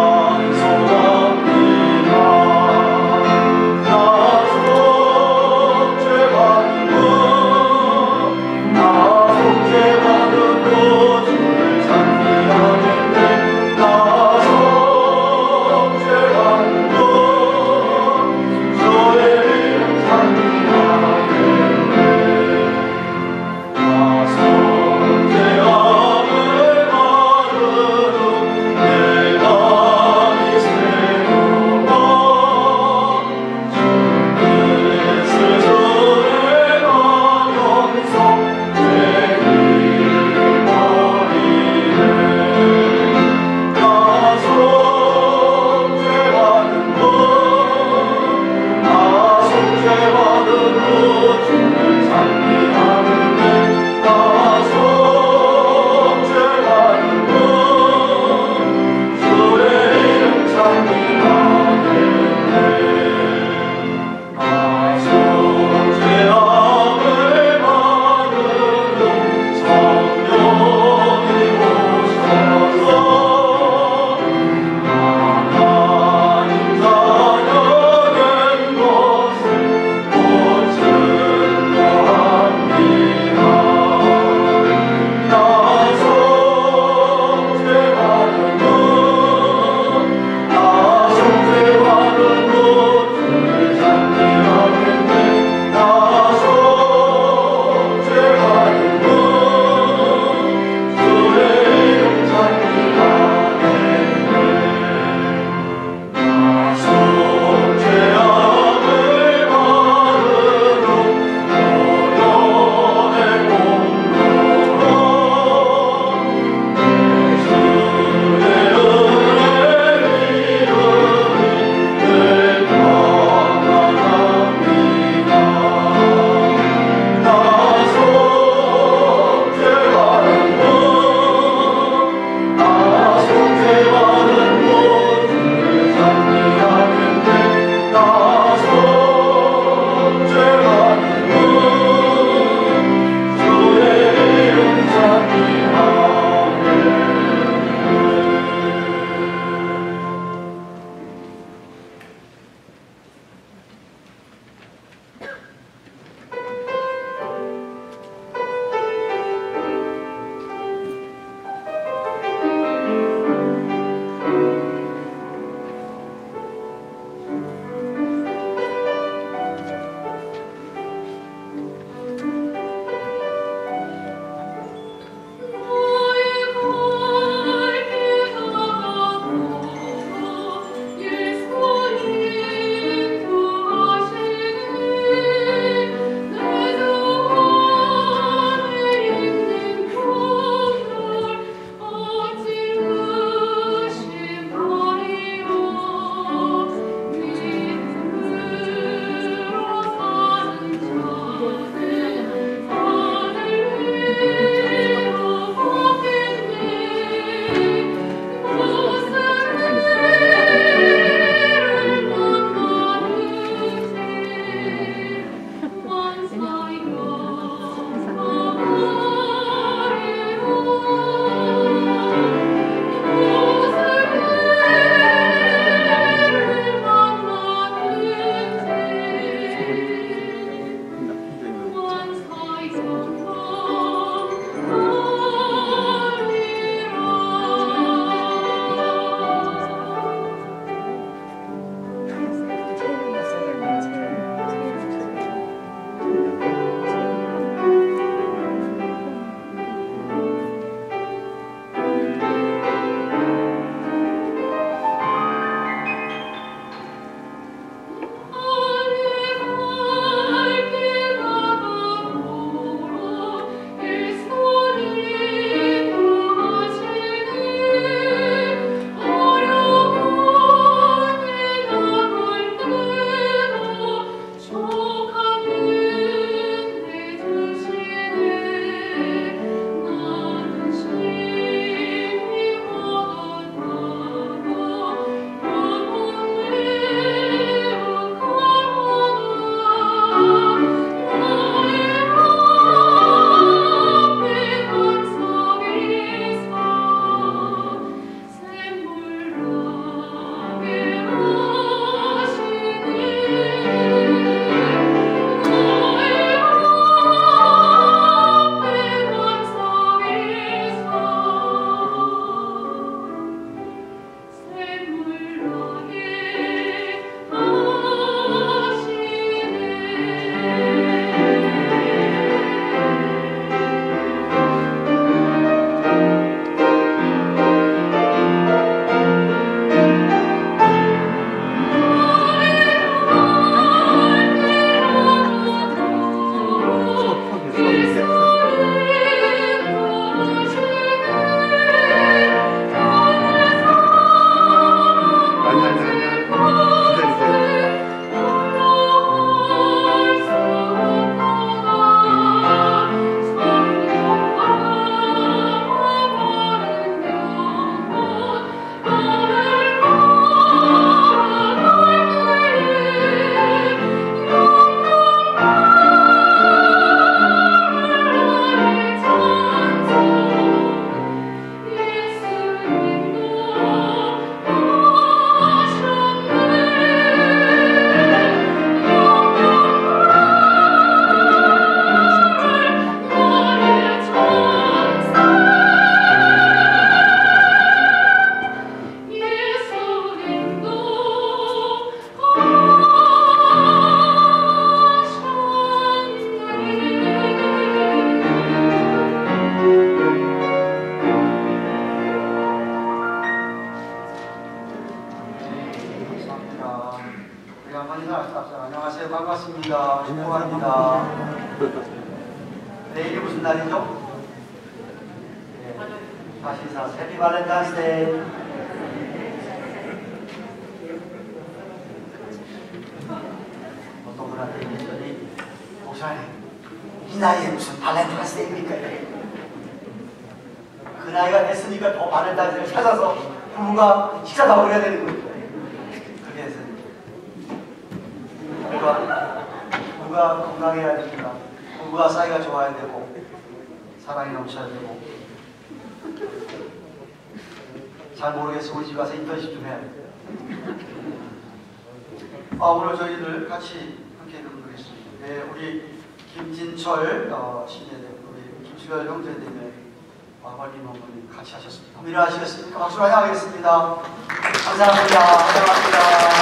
나 우리 한번 인사합시다. 안녕하세요. 반갑습니다. 축복합니다. 내일이 무슨 날이죠? 네. 다시 인사. 해피 발렌타인스데이. 어떤 분한테 얘기했더니 목사님, 이 나이에 무슨 발렌타인스데이입니까? 그 나이가 됐으니까 더 발렌타인스데이를 찾아서 부부가 식사 다 먹어야 되는 거예요. 그게 해서 누가, 누가 건강해야 됩니다. 부부가 사이가 좋아야 되고 사랑이 넘쳐야 되고. 잘 모르겠어. 우리 집 가서 인턴십 좀 해야 돼. 아, 오늘 저희들 같이 함께 읽어보겠습니다. 네, 우리 김진철 어, 신예대, 우리 김수별 형제님의 아버님 어머님 같이 하셨습니다. 한번 일어나시겠습니까? 박수로 환영하겠습니다. 감사합니다. 환영합니다.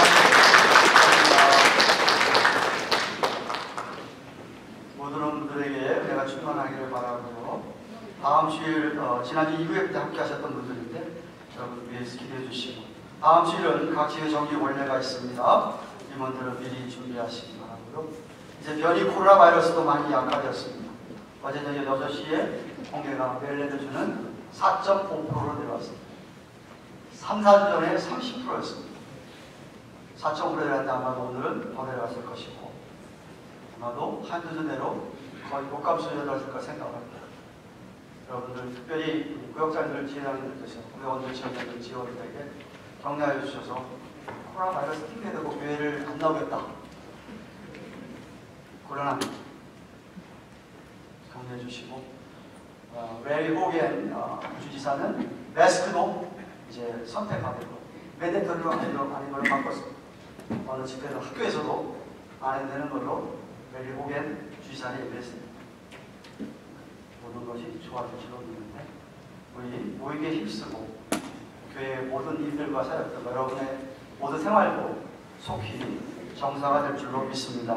모든 분들에게 내가 충만하기를 바라고요. 다음 주일, 어, 지난주 이 부회 때 함께 하셨던 분들인데 여러분 위해서 기대해 주시고, 다음 주일은 각 지회 정기 원례가 있습니다. 임원들은 미리 준비하시기 바라고요. 이제 변이 코로나 바이러스도 많이 약화되었습니다. 어제 저녁 여섯 시에 통계가 멜레드주는 사 점 오 퍼센트로 내려왔습니다. 삼, 사 주 전에 삼십 퍼센트였습니다. 사 점 오 퍼센트 내려왔는데 아마도 오늘은 더 내려갔을 것이고, 아마도 한두 주 내로 거의 독감수준에 내려왔을까 생각합니다. 여러분들 특별히 구역장들, 지회장님들께서 구역원들, 지역장들, 지역원들에게 격려해 주셔서 코로나 바이러스 핑계대고 교회를 안 나오겠다, 곤란합니다. 격려해 주시고, 어, 레리 호겐 어, 주지사는 마스크도 이제 선택하고 맨데터리로 아닌 걸로 바꿨습니다. 어느 집회도 학교에서도 안 해도 되는 걸로 레리 호겐 주지사는 얘기했습니다. 모든 것이 좋아질지도 있는데 우리 모이게 힘쓰고 교회의 모든 일들과 사역들과 여러분의 모든 생활도 속히 정상화 될 줄로 믿습니다.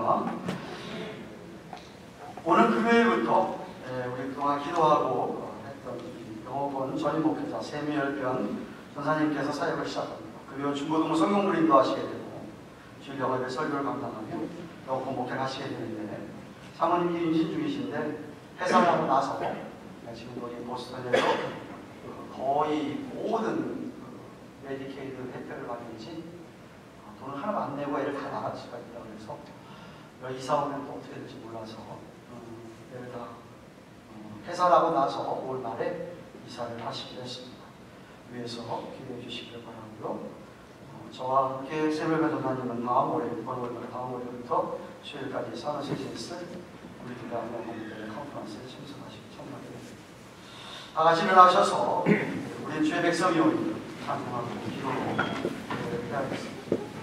오늘 금요일부터 우리 그동안 기도하고 했던 영어권 전임 목회자 세미얼변 전사님께서 사역을 시작합니다. 금요 중고등부 성경물 인도하시게 되고 주일 영어의 설교를 감당하며 영어권 목회를 하시게 되는데, 사모님이 임신 중이신데 해산하고 나서 지금 우리 보스턴에서 거의 모든 메디케이드 혜택을 받는지 돈을 하나도 안 내고 애를 다 나갈 수가 있다고 해서 이사 오면 또 어떻게 될지 몰라서 음, 애를 다 음, 해산하고 나서 올 말에 이사를 하시기로 했습니다. 위에서 기대해 주시길 바라고요. 어, 저와 함께 세월가 전사님은 다음 월에, 이번 월부터 다음 월부터 수요일까지 사너세션스 우리 교회 안녕분들의 컨퍼런스에 참석하시기 청탁드립니다. 다 같이 일어나셔서 우리 주의 백성이 오니 찬송하고 기도로 기도를 해야겠습니다.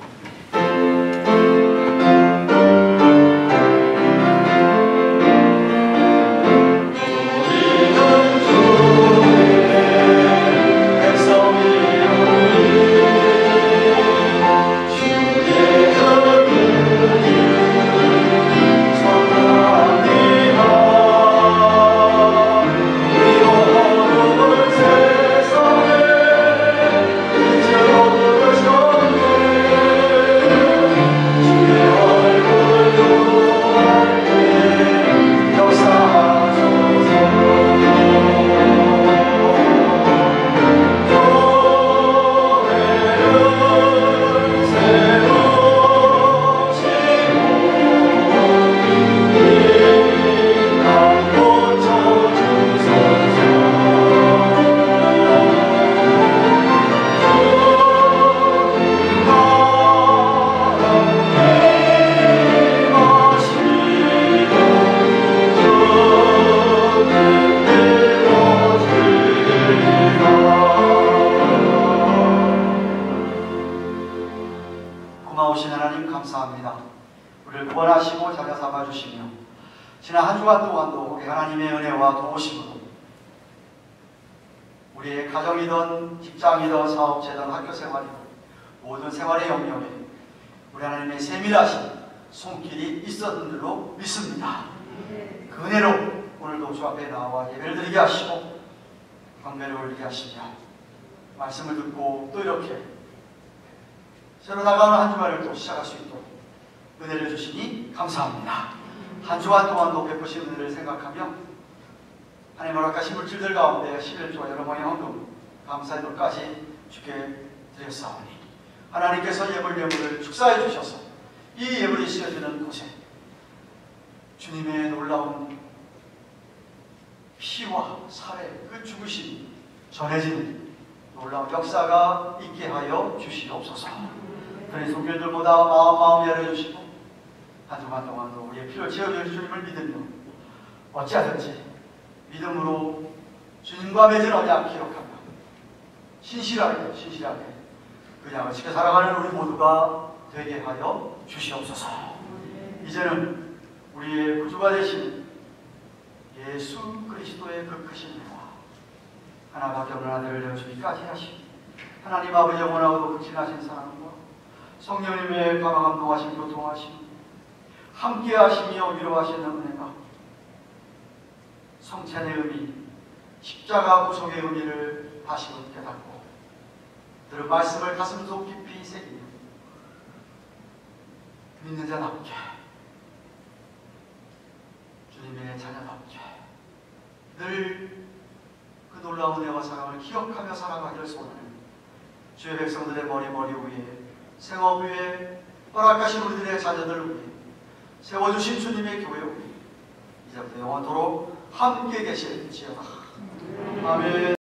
고마우신 하나님 감사합니다. 우리를 구원하시고 자녀 삼아주시며 지난 한 주간 동안도 하나님의 은혜와 도우심으로 우리의 가정이든 직장이든 사업체든 학교생활이든 모든 생활의 영역에 우리 하나님의 세밀하신 손길이 있었던 줄로 믿습니다. 그 은혜로 오늘도 주 앞에 나와 예배를 드리게 하시고 경배를 올리게 하시며 말씀을 듣고 또 이렇게 새로 다가오는 한 주말을 또 시작할 수 있도록 은혜를 주시니 감사합니다. 한 주간 동안도 베푸신 은혜를 생각하며 하나님 허락하신 물질들 가운데 십일 조 여러 모양 헌금 감사의 돌까지 주께 드렸사오니 하나님께서 예물 예물을 축사해 주셔서 이 예물이 씌어지는 곳에 주님의 놀라운 피와 살의 그 죽으심이 전해지는 놀라운 역사가 있게 하여 주시옵소서. 그의 손길들보다 마음 마음 열어주시고 한 주간 동안도 우리의 피를 채워줄 주님을 믿으며 어찌하든지 믿음으로 주님과 맺은 언약 기록하며 신실하게 신실하게 그 약을 지켜 살아가는 우리 모두가 되게 하여 주시옵소서. 이제는 우리의 구주가 되신 예수 그리스도의 그 크신 은혜와 하나밖에 없는 아들을 내어주기까지 하시니 하나님 아버지 영원하고도 극진하신 사랑과 성령님의 강함 동하심 교통하심 함께 하시며 위로하시는 은혜가 성찬의 의미 십자가 구속의 의미를 다시금 깨닫고 들은 말씀을 가슴속 깊이 새기며 믿는 자답게 주님의 자녀답게 늘 그 놀라운 은혜와 사랑을 기억하며 살아가기를 소원하는 주의 백성들의 머리 머리 위에 생업 위에 허락하신 우리들의 자녀들 위에 세워주신 주님의 교회 위에 이제부터 영원토록 함께 계실지어다. 아멘.